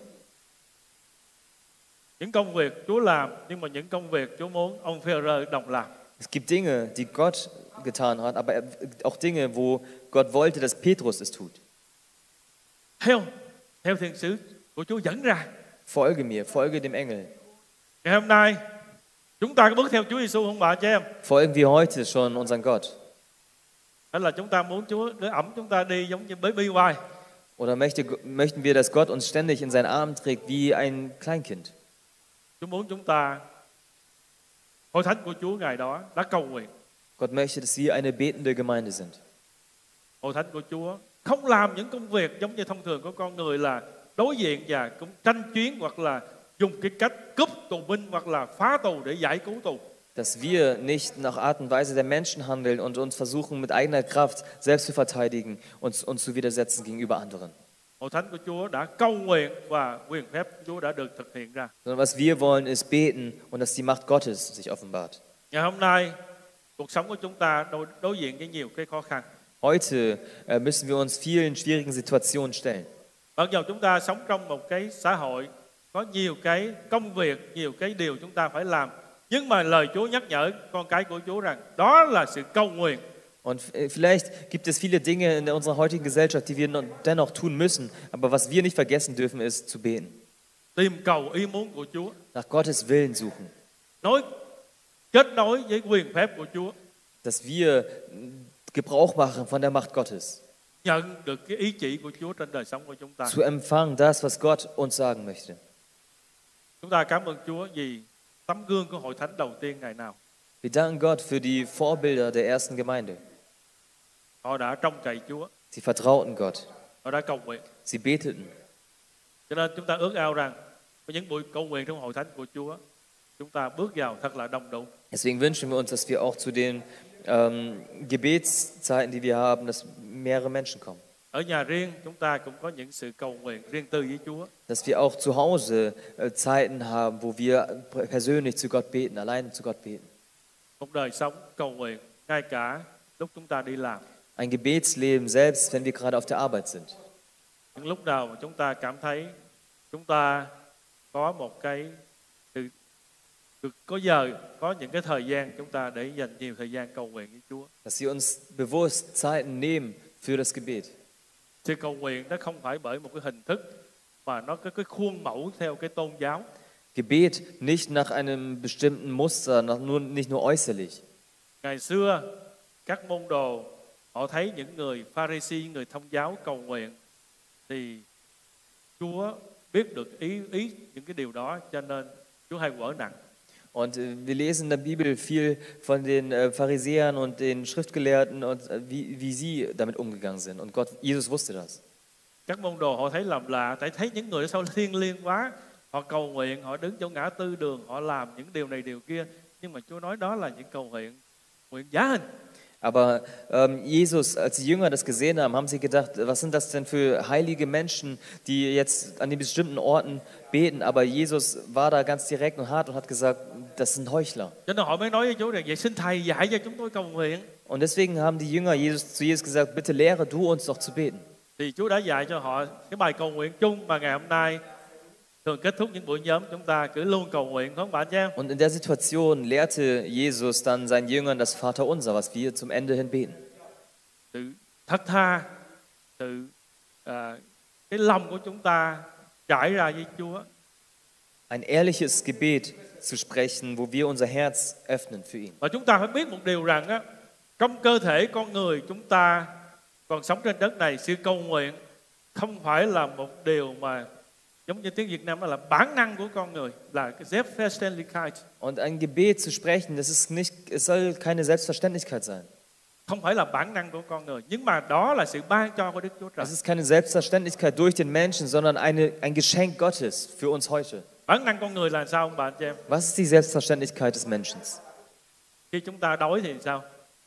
Những công việc Chúa làm, nhưng mà những công việc Chúa muốn ông Phêrô đồng làm. Es gibt Dinge, die Gott getan hat, aber auch Dinge, wo Gott wollte, dass Petrus es tut. Theo thiên sứ của Chúa dẫn ra. Folge mir, folge dem Engel. Ngày hôm nay chúng ta có bước theo Chúa Giêsu không bà chị em? Folgen wir heute schon unseren Gott? Hay là chúng ta muốn Chúa để ẵm chúng ta đi giống như baby Y? Oder möchten wir, dass Gott uns ständig in seinen Arm trägt wie ein Kleinkind? Chúa muốn chúng ta, hội thánh của Chúa ngày đó đã cầu nguyện. Gott möchte, dass wir eine betende Gemeinde sind. Hội thánh của Chúa không làm những công việc giống như thông thường của con người là đối diện và cũng tranh chiến hoặc là dùng cái cách cướp tù binh hoặc là phá tù để giải cứu tù. Dass wir nicht nach Art und Weise der Menschen handeln und uns versuchen mit eigener Kraft selbst zu verteidigen und uns zu widersetzen gegenüber anderen. Hội thánh của Chúa đã cầu nguyện và quyền phép của Chúa đã được thực hiện ra. Sondern was wir wollen ist beten und dass die Macht Gottes sich offenbart. Ngày hôm nay cuộc sống của chúng ta đối diện với nhiều cái khó khăn. Heute müssen wir uns vielen schwierigen Situationen stellen. Mặc dù chúng ta sống trong một cái xã hội có nhiều cái công việc, nhiều cái điều chúng ta phải làm, nhưng mà lời Chúa nhắc nhở con cái của Chúa rằng đó là sự cầu nguyện. Und vielleicht gibt es viele Dinge in unserer heutigen Gesellschaft, die wir dennoch tun müssen. Aber was wir nicht vergessen dürfen, ist zu beten. Tìm cầu ý muốn của Chúa. Nach Gottes Willen suchen. Kết nối với quyền phép của Chúa. Dass wir Gebrauch machen von der Macht Gottes. Nhận được cái ý chỉ của Chúa trên đời sống của chúng ta. Zu empfangen das, was Gott uns sagen möchte. Chúng ta cảm ơn Chúa vì tấm gương của hội thánh đầu tiên ngày nào. Wir danken Gott für die Vorbilder der ersten Gemeinde. Họ đã trông cậy Chúa. Sie vertrauten Gott. Họ đã cầu nguyện. Sie beteten. Cho nên chúng ta ước ao rằng với những buổi cầu nguyện trong hội thánh của Chúa, chúng ta bước vào thật là đông đủ. Deswegen wünschen wir uns, dass wir auch zu den Gebetszeiten, die wir haben, dass mehrere Menschen kommen. Ở nhà riêng chúng ta cũng có những sự cầu nguyện riêng tư với Chúa. Dass wir auch zu Hause Zeiten haben, wo wir persönlich zu Gott beten, alleine zu Gott beten. Một đời sống cầu nguyện ngay cả lúc chúng ta đi làm. Ein Gebetsleben selbst, wenn wir gerade auf der Arbeit sind. Những lúc nào mà chúng ta cảm thấy chúng ta có một cái có giờ, có những cái thời gian chúng ta để dành nhiều thời gian cầu nguyện với Chúa. Dass wir uns bewusst Zeiten nehmen für das Gebet. Sự cầu nguyện nó không phải bởi một cái hình thức mà nó có cái khuôn mẫu theo cái tôn giáo. Gebet nicht nach einem bestimmten Muster, nicht nur äußerlich. Ngày xưa các môn đồ họ thấy những người Pha-ri-si, người thông giáo cầu nguyện thì Chúa biết được ý những cái điều đó, cho nên Chúa hay quở nặng. Und wir lesen in der Bibel viel von den Pharisäern und den Schriftgelehrten und wie sie damit umgegangen sind. Und Jesus wusste das. Các môn đồ họ thấy làm lạ, thấy những người sao thiêng liêng quá, họ cầu nguyện, họ đứng chỗ ngã tư đường, họ làm những điều này điều kia, nhưng mà Chúa nói đó là những cầu nguyện giả hình. Aber Jesus, als die Jünger das gesehen haben, haben sie gedacht, was sind das denn für heilige Menschen, die jetzt an den bestimmten Orten beten? Aber Jesus war da ganz direkt und hart und hat gesagt, das sind Heuchler. Cho nên họ mới nói với Chúa rằng vậy xin Thầy dạy cho chúng tôi cầu nguyện. Und deswegen haben die Jünger zu Jesus gesagt, bitte lehre du uns doch zu beten. Thì Chúa đã dạy cho họ cái bài cầu nguyện chung mà ngày hôm nay thường kết thúc những buổi nhóm chúng ta cứ luôn cầu nguyện, không bạn chứ? Und in der Situation lehrte Jesus dann seinen Jüngern das Vaterunser, was wir zum Ende hin beten. Sự thật tha, cái lòng của chúng ta trải ra với Chúa. Ein ehrliches Gebet zu sprechen, wo wir unser Herz öffnen für ihn. Và chúng ta phải biết một điều rằng á, trong cơ thể con người chúng ta còn sống trên đất này, sự cầu nguyện không phải là một điều mà giống như tiếng Việt Nam đó là bản năng của con người, là cái Selbstverständlichkeit. Und ein Gebet zu sprechen, das ist nicht, es soll keine Selbstverständlichkeit sein. Không phải là bản năng của con người, nhưng mà đó là sự ban cho của Đức Chúa Trời. Es ist keine Selbstverständlichkeit durch den Menschen, sondern ein Geschenk Gottes für uns heute. Bản năng con người là sao ông bà anh chị em? Was ist die Selbstverständlichkeit des Menschen? Khi chúng ta đói thì sao?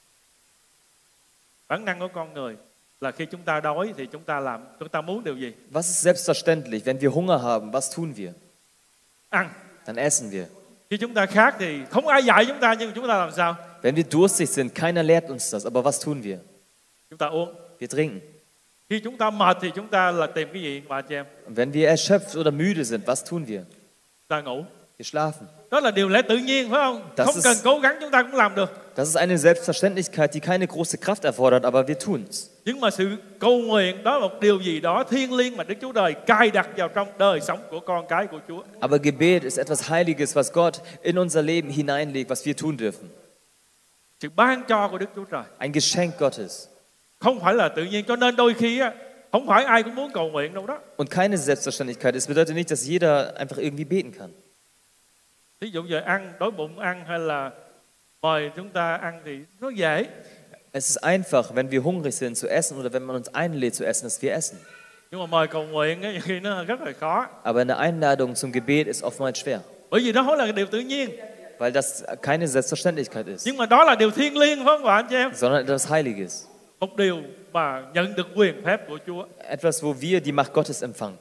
Bản năng của con người là khi chúng ta đói thì chúng ta muốn điều gì? Was ist selbstverständlich? Wenn wir Hunger haben, was tun wir? Ăn. Dann essen wir. Khi chúng ta khát thì không ai dạy chúng ta, nhưng chúng ta làm sao? Wenn wir durstig sind, keiner lehrt uns das, aber was tun wir? Chúng ta uống. Wir trinken. Khi chúng ta mệt thì chúng ta là tìm cái gì bà anh chị em? Und wenn wir erschöpft oder müde sind, was tun wir? Ta ngủ. Wir schlafen. Đó là điều lẽ tự nhiên phải không? Das Không ist- cần cố gắng chúng ta cũng làm được. Das ist eine Selbstverständlichkeit, die keine große Kraft erfordert, aber wir tun's. Nhưng mà sự cầu nguyện đó là một điều gì đó thiêng liêng mà Đức Chúa Trời cài đặt vào trong đời sống của con cái của Chúa. Aber Gebet ist etwas Heiliges, was Gott in unser Leben hineinlegt, was wir tun dürfen. Sự ban cho của Đức Chúa Trời. Ein Geschenk Gottes. Không phải là tự nhiên, cho nên đôi khi á, không phải ai cũng muốn cầu nguyện đâu đó. Und keine Selbstverständlichkeit. Es bedeutet nicht, dass jeder einfach irgendwie beten kann. Ví dụ giờ ăn, đói bụng ăn hay là mời chúng ta ăn thì nó dễ. Es ist einfach, wenn wir hungrig sind, zu essen oder wenn man uns einlädt zu essen, dass wir essen. Nhưng mà mời cầu nguyện á, nhiều khi nó rất là khó. Aber eine Einladung zum Gebet ist oftmals schwer, Bởi vì đó không là điều tự nhiên. weil das keine Selbstverständlichkeit ist, Nhưng mà đó là điều thiêng liêng phải không bà anh chị em? sondern etwas Heiliges. Một điều mà nhận được quyền phép của Chúa. Etwas, wo wir die Macht Gottes empfangen.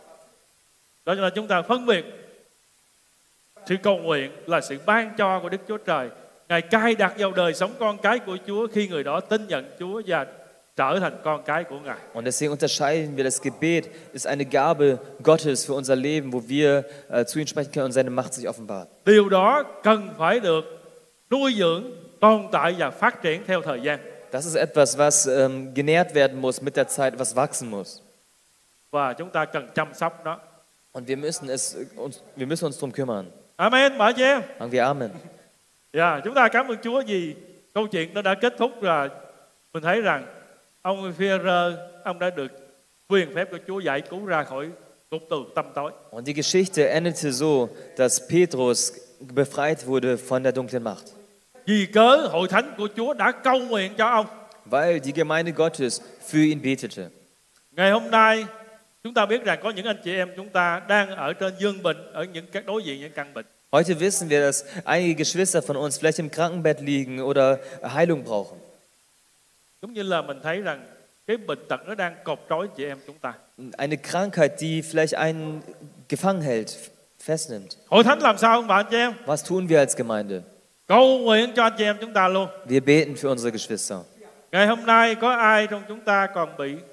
Đó là chúng ta phân biệt sự cầu nguyện là sự ban cho của Đức Chúa Trời. Ngài cài đặt vào đời sống con cái của Chúa khi người đó tin nhận Chúa và trở thành con cái của Ngài. Und deswegen unterscheiden wir, das Gebet ist eine Gabe Gottes für unser Leben, wo wir zu ihm sprechen können und seine Macht sich offenbart. Điều đó cần phải được nuôi dưỡng, tồn tại và phát triển theo thời gian. Das ist etwas, was genährt werden muss mit der Zeit, was wachsen muss. Và chúng ta cần chăm sóc nó. Und wir müssen uns darum kümmern. Amen, bà chị em. Sagen wir Amen. Dạ, chúng ta cảm ơn Chúa vì câu chuyện nó đã kết thúc rồi. Mình thấy rằng ông Phi-e-rơ, ông đã được quyền phép của Chúa giải cứu ra khỏi ngục tù tăm tối. Und die Geschichte endete so, dass Petrus befreit wurde von der dunklen Macht. Vì cớ hội thánh của Chúa đã cầu nguyện cho ông. Weil die Gemeinde Gottes für ihn betete. Ngày hôm nay chúng ta biết rằng có những anh chị em chúng ta đang ở trên giường bệnh, ở những các đối diện những căn bệnh. Heute wissen wir, dass einige Geschwister von uns vielleicht im Krankenbett liegen oder Heilung brauchen. Giống như là mình thấy rằng cái bệnh tật nó đang cột trói chị em chúng ta. Eine Krankheit, die vielleicht einen gefangen hält, festnimmt. Hội thánh làm sao không bạn chị em? Was tun wir als Gemeinde? Cầu nguyện cho anh chị em chúng ta luôn. Wir beten für unsere Geschwister. Ngày hôm nay có ai trong chúng ta còn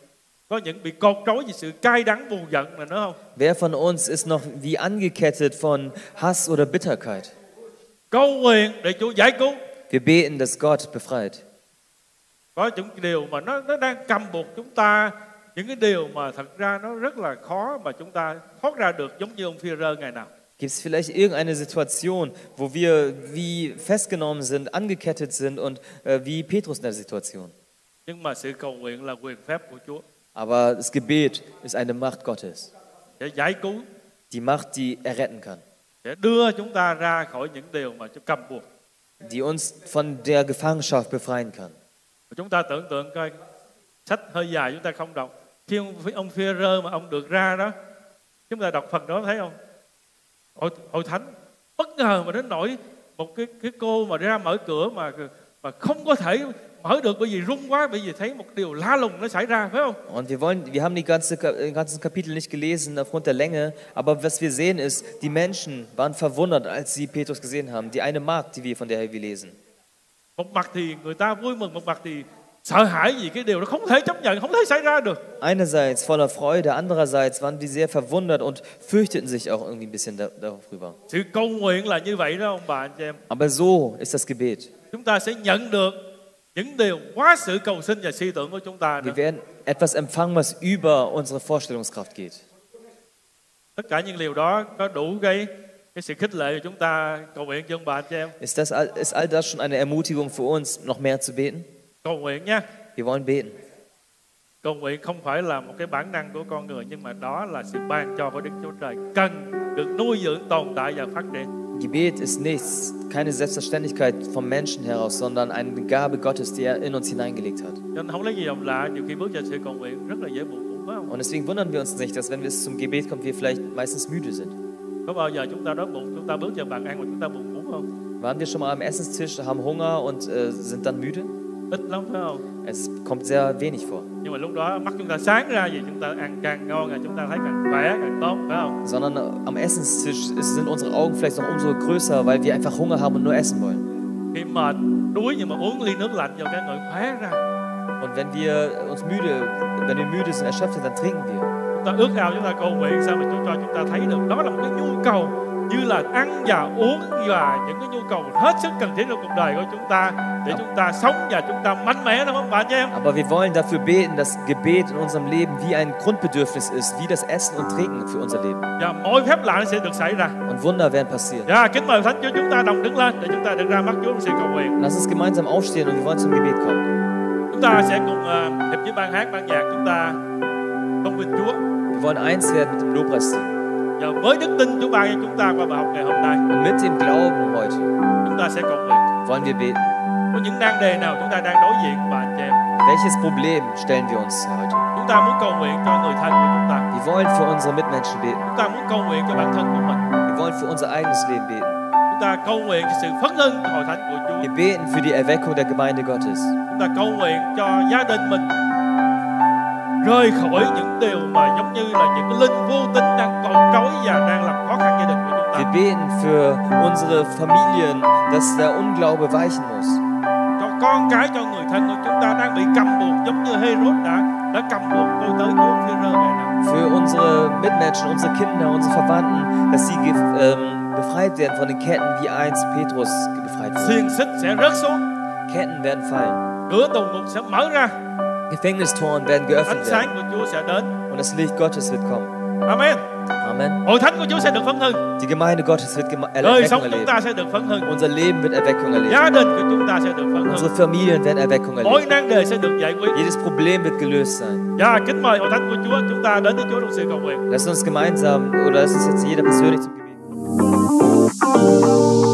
bị cột trói vì sự cay đắng buồn giận này nữa không? Wer von uns ist noch wie angekettet von Hass oder Bitterkeit? Cầu nguyện để Chúa giải cứu. Wir beten, dass Gott befreit. Có những điều mà nó đang cầm buộc chúng ta, những cái điều mà thật ra nó rất là khó mà chúng ta thoát ra được, giống như ông Phi-e-rơ ngày nào. Gibt es vielleicht irgendeine Situation, wo wir wie festgenommen sind, angekettet sind und wie Petrus in der Situation? Nhưng mà sự cầu nguyện là quyền phép của Chúa. Aber das Gebet ist eine Macht Gottes. Để giải cứu, Die Macht, die erretten kann. để đưa chúng ta ra khỏi những điều mà cầm buộc. Die uns von der Gefangenschaft befreien kann. Chúng ta tưởng tượng coi, sách hơi dài chúng ta không đọc. Khi ông Phi-e-rơ mà ông được ra đó, chúng ta đọc phần đó thấy không? Hội thánh bất ngờ mà đến nỗi một cái cô mà ra mở cửa mà không có thể mở được bởi vì run quá, bởi vì thấy một điều lạ lùng nó xảy ra, phải không? Und wir haben die ganzen Kapitel nicht gelesen aufgrund der Länge, aber was wir sehen ist, die Menschen waren verwundert, als sie Petrus gesehen haben, die eine Magd, von der wir lesen. Một mặt thì người ta vui mừng, một mặt thì sợ hãi vì cái điều đó không thể chấp nhận, không thể xảy ra được. Einerseits voller Freude, andererseits waren die sehr verwundert und fürchteten sich auch irgendwie ein bisschen darüber. Sự cầu nguyện là như vậy đó ông bà anh chị em. Aber so ist das Gebet. Chúng ta sẽ nhận được những điều quá sự cầu xin và suy tưởng của chúng ta nữa. Wir werden etwas empfangen, was über unsere Vorstellungskraft geht. Tất cả những điều đó có đủ cái sự khích lệ cho chúng ta cầu nguyện cho ông bà anh chị em. Ist all das schon eine Ermutigung für uns, noch mehr zu beten? Cầu nguyện nha. Wir wollen beten. Cầu nguyện không phải là một cái bản năng của con người, nhưng mà đó là sự ban cho của Đức Chúa Trời, cần được nuôi dưỡng, tồn tại và phát triển. Gebet ist nichts, keine Selbstverständlichkeit vom Menschen heraus, sondern eine Gabe Gottes, die er in uns hineingelegt hat. Cho nên không lấy gì làm lạ, nhiều khi bước vào sự cầu nguyện rất là dễ buồn ngủ, phải không? Und deswegen wundern wir uns nicht, dass wenn es zum Gebet kommt, wir vielleicht meistens müde sind. Có bao giờ chúng ta đói bụng, chúng ta bước vào bàn ăn mà chúng ta buồn ngủ không? Waren wir schon mal am Essenstisch, haben Hunger und sind dann müde? Ít lắm phải không? Es kommt sehr wenig vor. Nhưng mà lúc đó mắt chúng ta sáng ra vì chúng ta ăn càng ngon, chúng ta thấy càng khỏe, càng tốt, phải không? Sondern am Essenstisch sind unsere Augen vielleicht noch umso größer, weil wir einfach Hunger haben und nur essen wollen. Khi mệt, đuối nhưng mà uống ly nước lạnh vào cái người khỏe ra. Und wenn wir müde sind, erschöpft sind, dann trinken wir. Chúng ta ước ao chúng ta cầu nguyện sao mà Chúa cho chúng ta thấy được đó là một cái nhu cầu như là ăn và uống và những cái nhu cầu hết sức cần thiết trong cuộc đời của chúng ta để chúng ta sống và chúng ta mạnh mẽ, đúng không bạn chị em? Aber wir wollen dafür beten, dass Gebet in unserem Leben wie ein Grundbedürfnis ist, wie das Essen und Trinken für unser Leben. Và mọi phép lạ sẽ được xảy ra. Und Wunder werden passieren. Và kính mời Thánh Chúa chúng ta đồng đứng lên để chúng ta được ra mắt Chúa trong sự cầu nguyện. Lass uns gemeinsam aufstehen und wir wollen zum Gebet kommen. Chúng ta sẽ cùng hiệp với ban hát ban nhạc chúng ta tôn vinh Chúa. Wir wollen eins werden mit dem Lobpreisteam. Và với đức tin Chúa ban cho chúng ta qua bài học ngày hôm nay, Und mit dem Glauben heute chúng ta sẽ cầu nguyện. wollen wir beten. Có những nan đề nào chúng ta đang đối diện bạn chị em? Welches Problem stellen wir uns heute? Chúng ta muốn cầu nguyện cho người thân của chúng ta. Wir wollen für unsere Mitmenschen beten. Chúng ta muốn cầu nguyện cho bản thân của mình. Wir wollen für unser eigenes Leben beten. Chúng ta cầu nguyện cho sự phấn hưng cho hội thánh của Chúa. Wir beten für die Erweckung der Gemeinde Gottes. Chúng ta cầu nguyện cho gia đình mình rời khỏi những điều mà giống như là những cái linh vô tính đang cột trói và đang làm khó khăn gia đình của chúng ta. Wir beten für unsere Familien, dass der Unglaube weichen muss. Cho con cái, cho người thân của chúng ta đang bị cầm buộc giống như Herod đã cầm buộc tôi tới Chúa Phi-rơ ngày nào. Für unsere Mitmenschen, unsere Kinder, unsere Verwandten, dass sie befreit werden von den Ketten, wie einst Petrus befreit wurde. Xiềng xích sẽ rớt xuống, Ketten werden fallen. cửa tù ngục sẽ mở ra, Gefängnistoren werden geöffnet ánh sáng werden. của Chúa sẽ đến. Und das Licht Gottes wird kommen. Amen. Amen. Hội thánh của Chúa sẽ được phấn hưng, Die Gemeinde Gottes wird đời Erweckung sống chúng erleben. ta sẽ được phấn hưng, Unser Leben wird Erweckung erleben. gia đình của chúng ta sẽ được phấn Unsere hưng, Familien werden Erweckung mỗi erleben. nan đề sẽ được giải quyết. Jedes Problem wird gelöst sein. Và kính mời hội thánh của Chúa chúng ta đến với Chúa trong sự cầu nguyện. Lass uns gemeinsam, oder lass uns jetzt jeder persönlich zum Gebet kommen.